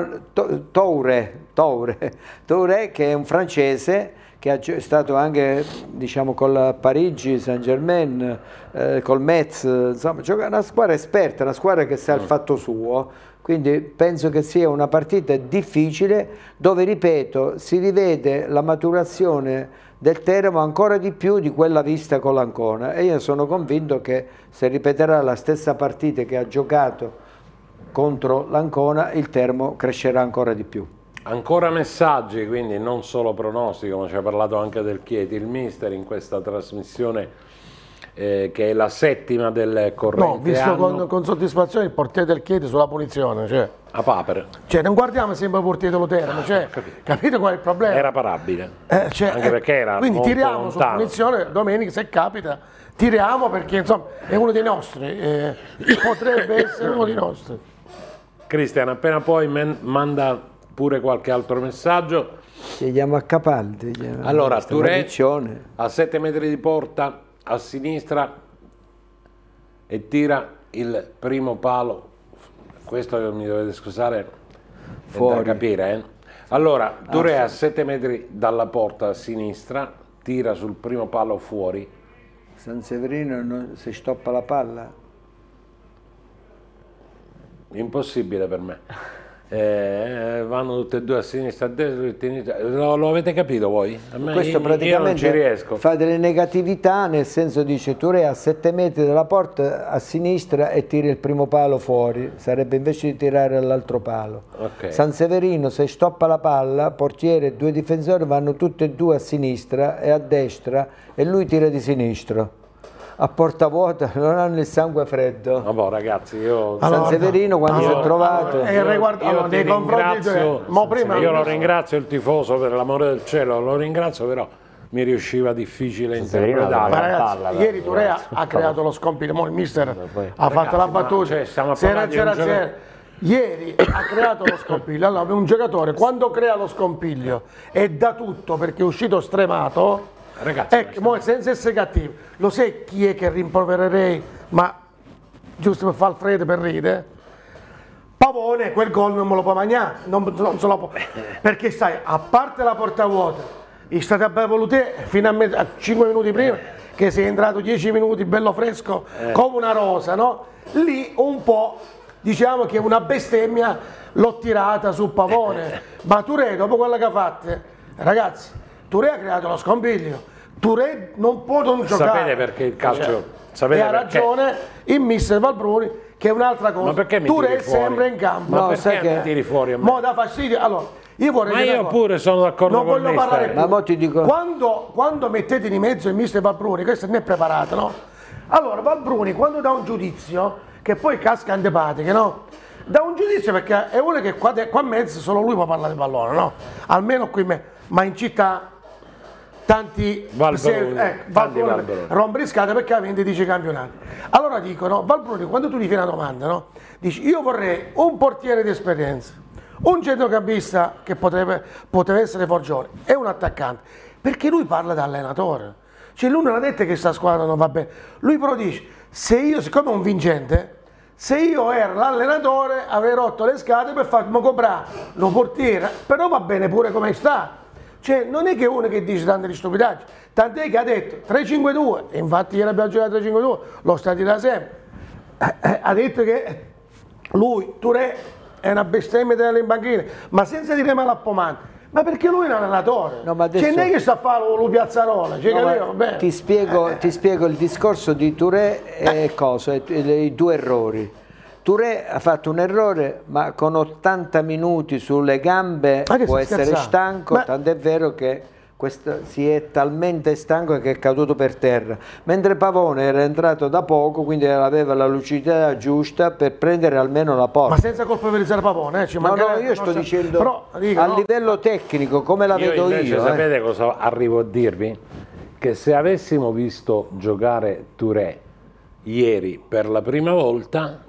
Touré che è un francese che è stato anche diciamo col Parigi Saint-Germain, col Metz, insomma gioca una squadra esperta, una squadra che sa il fatto suo. Quindi penso che sia una partita difficile dove, ripeto, si rivede la maturazione del Teramo ancora di più di quella vista con l'Ancona, e io sono convinto che se ripeterà la stessa partita che ha giocato contro l'Ancona, il Teramo crescerà ancora di più. Ancora messaggi, quindi non solo pronostico, ma ci ha parlato anche del Chieti, il mister in questa trasmissione che è la 7ª del corrente anno. No, visto con soddisfazione il portiere del Chieti sulla punizione, cioè. A papere. Cioè non guardiamo sempre il portiere dello Teramo, cioè, capite qual è il problema? Era parabile, cioè, anche perché era quindi molto tiriamo lontano. su punizione, domenica se capita, tiriamo perché insomma è uno dei nostri, potrebbe essere uno dei nostri. Cristian, appena poi manda pure qualche altro messaggio. Chiediamo a Capaldi. Allora, Touré a 7 metri di porta, a sinistra, e tira il primo palo. Questo mi dovete scusare, è da capire. Allora, Touré a 7 metri dalla porta a sinistra, tira sul primo palo fuori. Sanseverino si stoppa la palla? Impossibile per me. vanno tutte e due a sinistra, a destra, tutti a sinistra. Lo avete capito voi? A me, Questo io non praticamente ci riesco. fa delle negatività, nel senso dice Touré a 7 metri dalla porta a sinistra e tira il primo palo fuori, sarebbe invece di tirare all'altro palo. Ok. San Severino se stoppa la palla, portiere e 2 difensori vanno tutti e 2 a sinistra e a destra e lui tira di sinistro. A porta vuota non hanno il sangue freddo. Vabbè ragazzi, io... San Severino quando si è trovato... io nei ti confronti ringrazio, prima io lo ringrazio il tifoso, per l'amore del cielo, lo ringrazio, però mi riusciva difficile interpretare. Ma ragazzi, ieri Touré ha creato lo scompiglio, il mister ha fatto la battuta, cioè, stiamo a parlare di un giocatore. Ieri ha creato lo scompiglio. Allora, un giocatore quando crea lo scompiglio e dà tutto perché è uscito stremato, Ragazzi, ecco, senza essere cattivi, lo sai chi è che rimprovererei, ma giusto per far freddo, per ridere? Pavone, quel gol non me lo può mangiare, non se lo può, perché stai, a parte la porta vuota, è stato a Bevolute fino a 5 minuti prima, che sei entrato 10 minuti bello fresco, come una rosa, no? Lì un po', diciamo che una bestemmia l'ho tirata su Pavone, ma Touré dopo quello che ha fatto, ragazzi, Touré ha creato lo scompiglio, Touré non può non giocare. Sapete perché il calcio... Sapete e ha perché? ragione il mister Valbruni, che è un'altra cosa. Ma perché mi Touré tiri fuori? sempre in campo. Ma No, perché sai che- mi tiri fuori a me? Mo' dà fastidio. Allora, io vorrei Ma dire io una cosa. pure sono d'accordo non con voglio il parlare mister. più. Ma mo ti dico- Quando mettete di mezzo il mister Valbruni, questo non è preparato, no? Allora, Valbruni quando dà un giudizio, che poi casca antipatiche, no? Dà un giudizio perché è uno che qua in mezzo solo lui può parlare di pallone, no? Almeno qui ma in città tanti Valbruni. rompriscate perché ha vinto 10 campionati. Allora dicono, Valbruni, quando tu gli fai una domanda, no? Dici, io vorrei un portiere di esperienza, un centrocampista che poteva essere Forgione e un attaccante, perché lui parla da allenatore. Cioè lui non ha detto che sta squadra non va bene, lui però dice, se io, siccome è un vincente, se io ero l'allenatore avrei rotto le scatole per farmi comprare un portiere, però va bene pure come sta. Cioè non è che uno che dice tante stupidaggini, tant'è che ha detto 3-5-2, e infatti ieri abbiamo giocato 3-5-2, lo sta da sempre, ha detto che lui, Touré, è una bestemmia delle banchine, ma senza dire male a Pomani, ma perché lui è un allenatore, No, ma adesso- cioè non è che sta a fare lo piazzarola, cioè, No, ma capito? Vabbè. ti spiego il discorso di Touré e cosa, i 2 errori. Touré ha fatto un errore, ma con 80 minuti sulle gambe Ma che può stai essere scherzando? stanco, Ma- tant'è vero che si è talmente stanco che è caduto per terra. Mentre Pavone era entrato da poco, quindi aveva la lucidità giusta per prendere almeno la porta. Ma senza colpevolizzare Pavone, ci No, mancherebbe, io sto dicendo però, dico, a no? livello tecnico, come la Io vedo invece io. sapete cosa arrivo a dirvi? Che se avessimo visto giocare Touré ieri per la prima volta,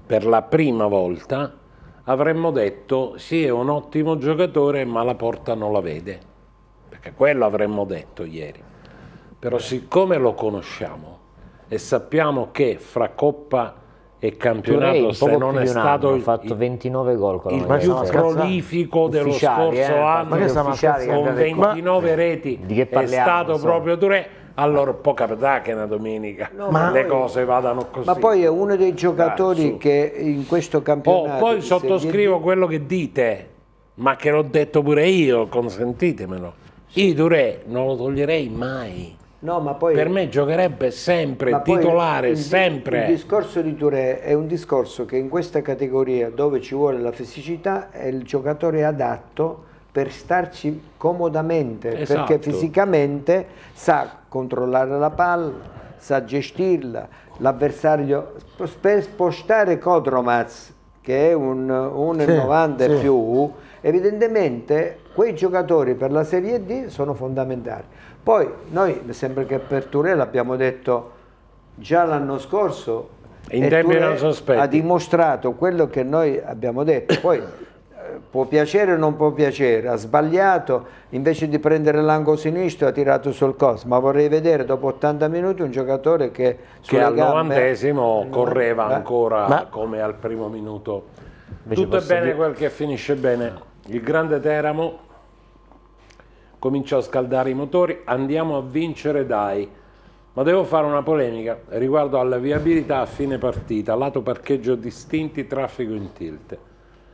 avremmo detto sì, è un ottimo giocatore, ma la porta non la vede. Perché quello avremmo detto ieri. Però siccome lo conosciamo e sappiamo che fra Coppa e campionato, Touré in se poco non più è di un stato anno, ha il, fatto 29 gol con la il maglia più azzurra. prolifico dello Ufficiali, scorso ma anno, che sta ufficiali che con abbiate 29 reti, Di che è parliamo, stato insomma? proprio Touré. Allora può capitare che una domenica le cose vadano così. Ma poi è uno dei giocatori Dai, su. che in questo campionato Poi di Serie sottoscrivo D- quello che dite, ma che l'ho detto pure io, consentitemelo. Io Touré non lo toglierei mai. No, ma poi Per me giocherebbe sempre, ma poi titolare, il sempre. Il discorso di Touré è un discorso che in questa categoria dove ci vuole la fisicità è il giocatore adatto per starci comodamente, Esatto. perché fisicamente sa controllare la palla, sa gestirla, l'avversario per spostare Kodromac, che è un 1,90 e sì. più, evidentemente quei giocatori per la Serie D sono fondamentali. Poi noi, mi sembra che per Touré l'abbiamo detto già l'anno scorso, In e tempi Touré non sospetti. ha dimostrato quello che noi abbiamo detto. Poi può piacere o non può piacere, ha sbagliato, invece di prendere l'angolo sinistro ha tirato sul costo, ma vorrei vedere dopo 80 minuti un giocatore che Che al gambe 90° correva Ma- ancora come al primo minuto. Invece Tutto è posso bene dire- quel che finisce bene. Il grande Teramo comincia a scaldare i motori, andiamo a vincere, dai. Ma devo fare una polemica riguardo alla viabilità a fine partita, lato parcheggio distinti, traffico in tilt.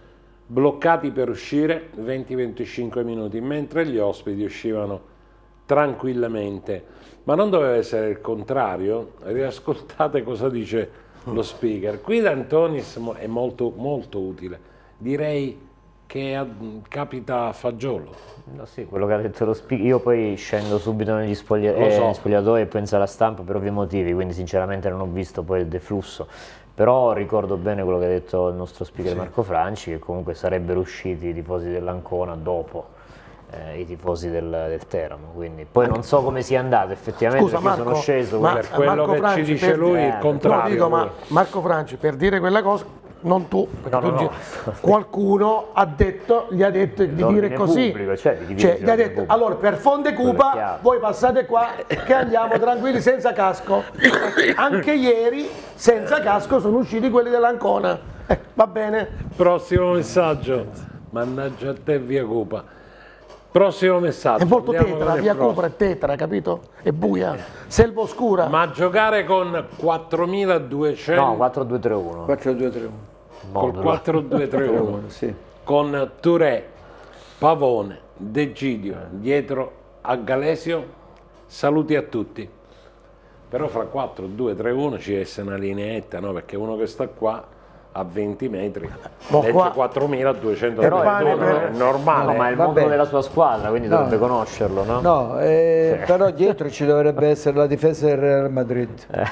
bloccati per uscire 20-25 minuti, mentre gli ospiti uscivano tranquillamente. Ma non doveva essere il contrario? Riascoltate cosa dice lo speaker. Qui D'Antonis è molto, molto utile. Direi che capita a fagiolo. No, sì, quello che ha detto lo speaker. Io poi scendo subito negli Lo so. spogliatoi e penso alla stampa per ovvi motivi, quindi sinceramente non ho visto poi il deflusso. Però ricordo bene quello che ha detto il nostro speaker Marco Franci, che comunque sarebbero usciti i tifosi dell'Ancona dopo i tifosi del Teramo, quindi poi non so come sia andato effettivamente. Scusa, perché Marco, sono sceso Per quello Marco che Franci, ci dice per- lui, il No, contrario. dico, ma Marco Franci, per dire quella cosa, non tu, perché No, tu no. qualcuno gli ha detto di dire L'ordine così. pubblico, cioè, di divisione Gli ha detto, pubblica. allora per Fonte Quello è Cupa chiaro. voi passate qua che andiamo tranquilli senza casco. Anche ieri senza casco sono usciti quelli dell'Ancona. Va bene? Prossimo messaggio. Mannaggia a te, via Cupa. Prossimo messaggio. È molto Andiamo tetra, con il via prossimo. Copra è tetra, capito? È buia, selva oscura. Ma giocare con 4.200, No, 4-2-3-1. 4-2-3-1. col 4-2-3-1, Sì. con Touré, Pavone, De Gidio dietro a Galesio, saluti a tutti. Però fra 4-2-3-1 ci deve essere una lineetta, no? Perché uno che sta qua a 20 metri legge qua- 4.200 Però è è normale. No, ma è il Va mondo bene. della sua squadra, quindi No. dovrebbe conoscerlo, no? No, però dietro ci dovrebbe essere la difesa del Real Madrid.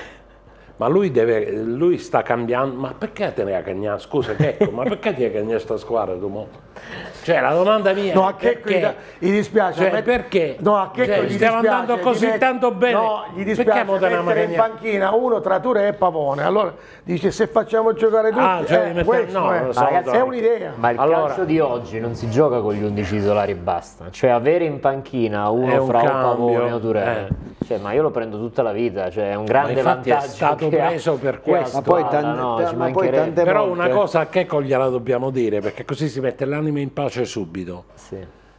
Ma lui sta cambiando, ma perché te ne hai cagnato? Scusa Checco, ma perché ti hai cagnato sta squadra tu mo? Cioè la domanda mia No, è a Checco perché? gli dispiace. Cioè, perché? No, a Checco Cioè, gli stiamo dispiace andando così di tanto bene. No, gli Perché dispiace mo te ne mettere in cagniamo? panchina uno tra Touré e Pavone. Allora dice se facciamo giocare tutti, Ah, cioè, li mettiamo- questo no, è. lo so, Ma ragazzi, è un'idea. Ma il Allora- calcio di oggi non si gioca con gli 11 titolari e basta. Cioè avere in panchina È uno un fra o cambio, Pavone o Touré. Cioè, ma io lo prendo tutta la vita, cioè è un grande infatti è vantaggio. stato che ha- preso per che ha la questo. Ma poi, squadra, tante, no, ci ma poi mancherebbe. tante Però volte... una cosa a Checco gliela dobbiamo dire, perché così si mette l'anima in pace subito. Sì.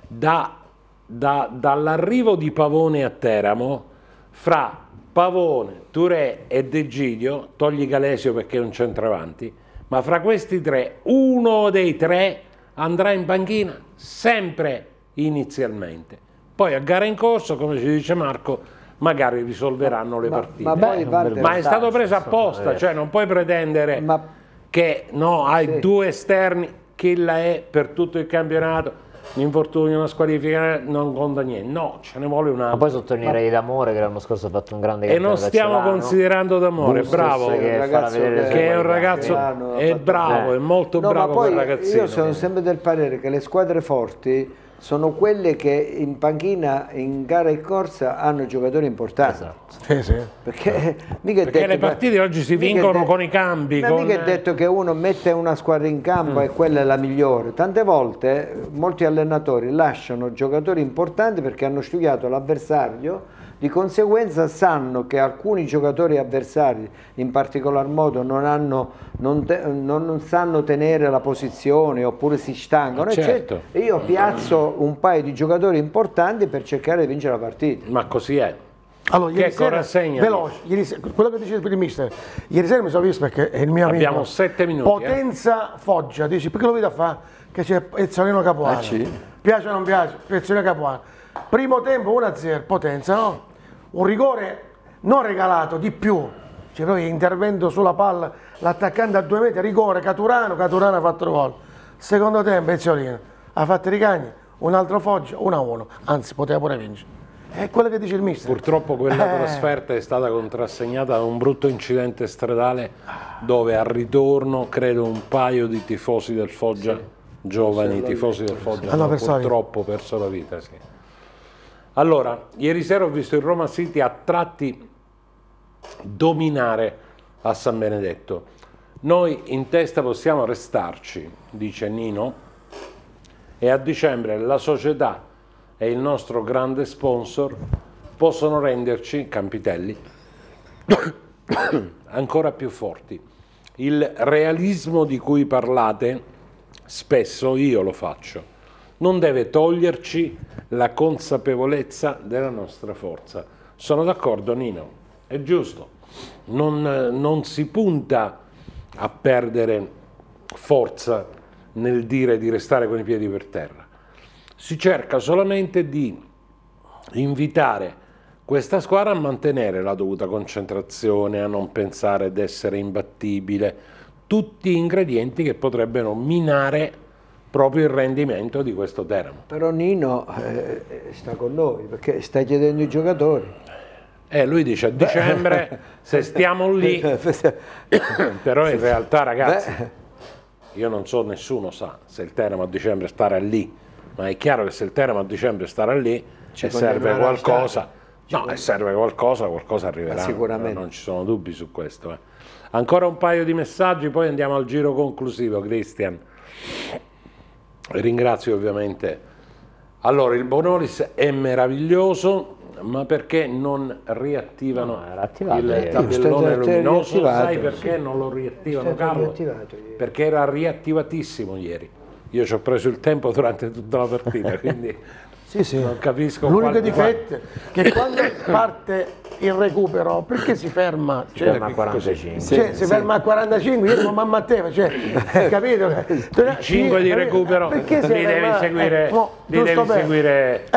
Dall'arrivo di Pavone a Teramo, fra Pavone, Touré e De Gidio, togli Galesio perché è un centravanti, ma fra questi tre, uno dei tre andrà in panchina sempre inizialmente. Poi a gara in corso, come ci dice Marco, magari risolveranno le partite. ma poi, Walter, Ma è stato preso Insomma, apposta, cioè non puoi pretendere Ma- che no, hai Sì. due esterni, che la è per tutto il campionato, l'infortunio, una squalifica non conta niente, no, ce ne vuole un Ma altro. poi sottolineerei D'Amore che l'anno scorso ha fatto un grande E campionato non stiamo Celano. considerando D'Amore, Bustos, bravo, che un farà ragazzo vedere le sue che è un qualità. ragazzo, Celano ha è fatto bravo, bene. è molto No, bravo ma poi quel ragazzino. io sono sempre del parere che le squadre forti sono quelle che in panchina, in gara e corsa, hanno giocatori importanti. Esatto. Sì, sì. Perché, mica è Perché detto le partite oggi si mica è vincono con i cambi, Ma con- mica è detto che uno mette una squadra in campo e quella è la migliore. Tante volte molti allenatori lasciano giocatori importanti perché hanno studiato l'avversario, di conseguenza sanno che alcuni giocatori avversari in particolar modo non sanno tenere la posizione oppure si stancano, Certo. eccetera. E io piazzo un paio di giocatori importanti per cercare di vincere la partita. Ma così è. Allora, ieri Checco, sera, rassegna. veloce, quello che dice il mister, ieri sera mi sono visto perché è il mio amico. Abbiamo 7 minuti, Potenza Foggia, dici perché lo vedo a fare? Che c'è Pezzolino Capuano. sì? Piace o non piace? Pezzolino Capuano. Primo tempo 1-0, Potenza, no? Un rigore non regalato, di più. Cioè, poi intervento sulla palla, l'attaccante a 2 metri, rigore, Caturano ha fatto il gol. Secondo tempo Pezzolino ha fatto i ricagni, un altro Foggia, 1-1, anzi poteva pure vincere. È quello che dice il mister. Purtroppo quella trasferta è stata contrassegnata da un brutto incidente stradale dove al ritorno credo un paio di tifosi del Foggia, giovani tifosi del Foggia, Hanno hanno perso la vita. purtroppo perso la vita. Sì. Allora, ieri sera ho visto il Roma City a tratti dominare a San Benedetto. Noi in testa possiamo restarci, dice Nino, e a dicembre la società e il nostro grande sponsor possono renderci, Campitelli, ancora più forti. Il realismo di cui parlate, spesso io lo faccio, non deve toglierci la consapevolezza della nostra forza. Sono d'accordo, Nino, è giusto. Non si punta a perdere forza nel dire di restare con i piedi per terra. Si cerca solamente di invitare questa squadra a mantenere la dovuta concentrazione, a non pensare di essere imbattibile, tutti ingredienti che potrebbero minare proprio il rendimento di questo Teramo. Però Nino sta con noi perché sta chiedendo i giocatori. Lui dice a dicembre se stiamo lì, però in realtà ragazzi, io non so, nessuno sa se il Teramo a dicembre starà lì, ma è chiaro che se il Teramo a dicembre starà lì e serve qualcosa, serve qualcosa arriverà, sicuramente. Non ci sono dubbi su questo. Ancora un paio di messaggi, poi andiamo al giro conclusivo, Cristian. Ringrazio ovviamente. Allora, il Bonolis è meraviglioso, ma perché non riattivano il tabellone luminoso? Sai perché non lo riattivano, Carlo? Perché era riattivatissimo ieri. Io ci ho preso il tempo durante tutta la partita, quindi non capisco. L'unico difetto è che quando parte il recupero, perché si ferma? Si ferma a 45. Si ferma a 45, io dico mamma a te, capito? 5 di recupero li devi seguire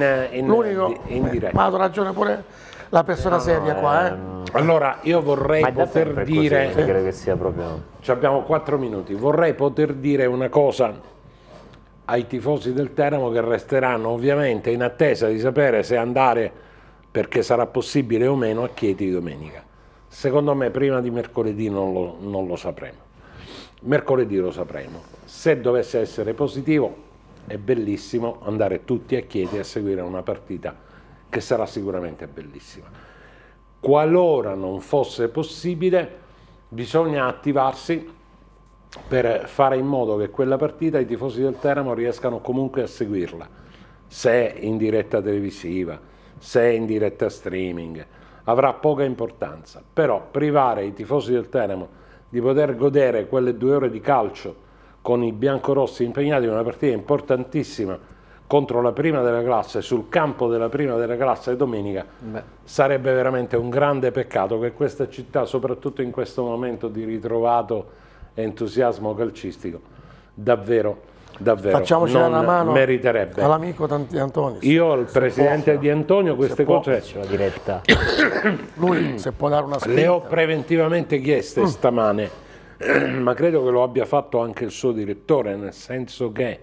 in diretta. Ma ha ragione pure la persona seria qua. Allora io vorrei poter dire, credo che sia proprio... abbiamo 4 minuti, vorrei poter dire una cosa ai tifosi del Teramo che resteranno ovviamente in attesa di sapere se andare, perché sarà possibile o meno, a Chieti domenica. Secondo me prima di mercoledì non lo sapremo. Mercoledì lo sapremo. Se dovesse essere positivo è bellissimo andare tutti a Chieti a seguire una partita che sarà sicuramente bellissima. Qualora non fosse possibile bisogna attivarsi per fare in modo che quella partita i tifosi del Teramo riescano comunque a seguirla, se in diretta televisiva, se in diretta streaming, avrà poca importanza, però privare i tifosi del Teramo di poter godere quelle 2 ore di calcio con i biancorossi impegnati in una partita importantissima contro la prima della classe, sul campo della prima della classe domenica, sarebbe veramente un grande peccato che questa città, soprattutto in questo momento di ritrovato entusiasmo calcistico, davvero facciamoci una mano meriterebbe. All'amico di Antonio. Io al presidente di Antonio queste cose diretta. Lui se può dare una spinta. Le ho preventivamente chieste stamane, ma credo che lo abbia fatto anche il suo direttore, nel senso che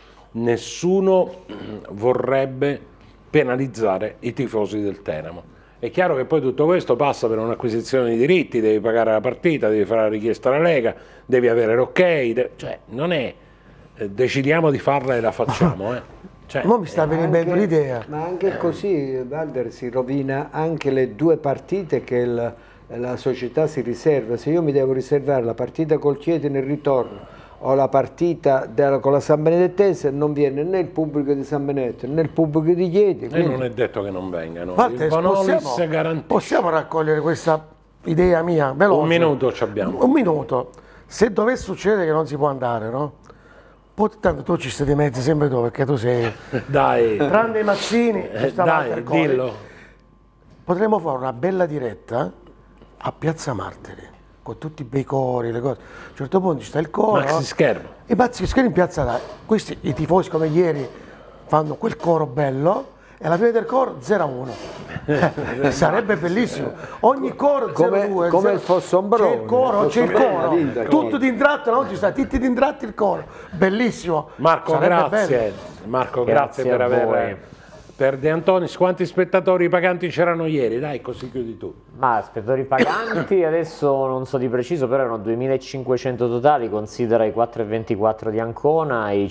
nessuno vorrebbe penalizzare i tifosi del Teramo. È chiaro che poi tutto questo passa per un'acquisizione di diritti, devi pagare la partita, devi fare la richiesta alla Lega, devi avere l'ok, cioè non è decidiamo di farla e la facciamo. Non mi sta venendo l'idea. Ma anche così, Valder, si rovina anche le 2 partite che la società si riserva. Se io mi devo riservare la partita col Chieti nel ritorno o la partita con la San Benedettese, non viene né il pubblico di San Benedetto né il pubblico di Chieti. E non è detto che non vengano. Valter, possiamo raccogliere questa idea mia veloce? Un minuto ci abbiamo. Un minuto. Se dovesse succedere che non si può andare, no? Tanto tu ci stai di mezzo sempre tu, perché tu sei... Dai. Tranne i Mazzini, dai, dillo. Potremmo fare una bella diretta a Piazza Martiri, con tutti i bei cori, le cose. A un certo punto ci sta il coro. Maxi schermo. E maxi schermo in Piazza Dai. Questi, i tifosi come ieri, fanno quel coro bello, e alla fine del coro 0-1. Sarebbe bellissimo. Ogni coro 0-2. Come il Fossombrone. C'è il coro. Tutto d'intratto, non ci sta, tutti d'intratto il coro. Bellissimo. Marco, sarebbe grazie. bello. Marco, grazie per aver... Per De Antonis, quanti spettatori paganti c'erano ieri? Dai, così chiudi tu. Ma spettatori paganti adesso non so di preciso, però erano 2500 totali, considera i 4,24 di Ancona e i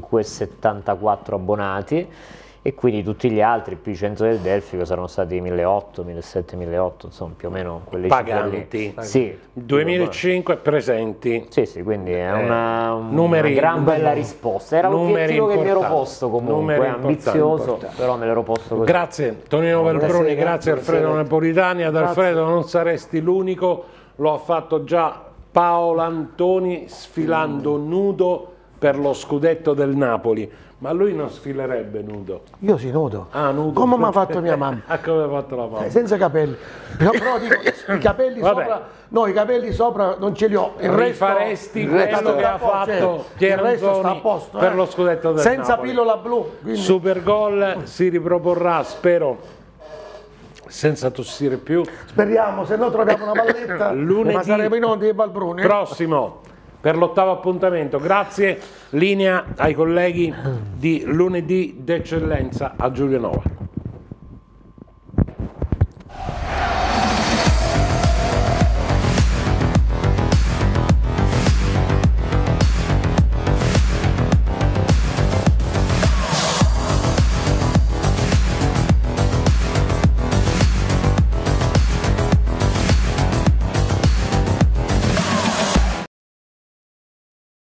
5,74 abbonati, e quindi tutti gli altri più i 100 del Delfico saranno stati 1.800, 1.700, 1.800, insomma più o meno quelle paganti. Sì. 2005 presenti. Sì, quindi è una numeri, gran bella risposta. Era l'obiettivo che mi ero posto comunque, ambizioso, però me l'ero posto così. Grazie Tonino Velbruni, grazie Alfredo Napolitani. Ad Alfredo non saresti l'unico, lo ha fatto già Paolo Antoni sfilando nudo per lo scudetto del Napoli, ma lui non sfilerebbe nudo. Io sì, nudo. Ah, nudo. Come mi ha fatto mia mamma? Come ha fatto la mamma? Senza capelli. Però dico, i capelli Vabbè. sopra, no, i capelli sopra non ce li ho. Il resto, Rifaresti il resto quello che sta ha a posto, fatto il resto sta a Pieranzoni posto, per lo scudetto del senza Napoli. pillola blu. Quindi... Supergol si riproporrà, spero, senza tossire più. Speriamo, se no troviamo una valletta, Lunedì ma saremo in onda di Valbruni. Prossimo per l'8º appuntamento. Grazie, linea ai colleghi di Lunedì d'Eccellenza, a Giulio Nova.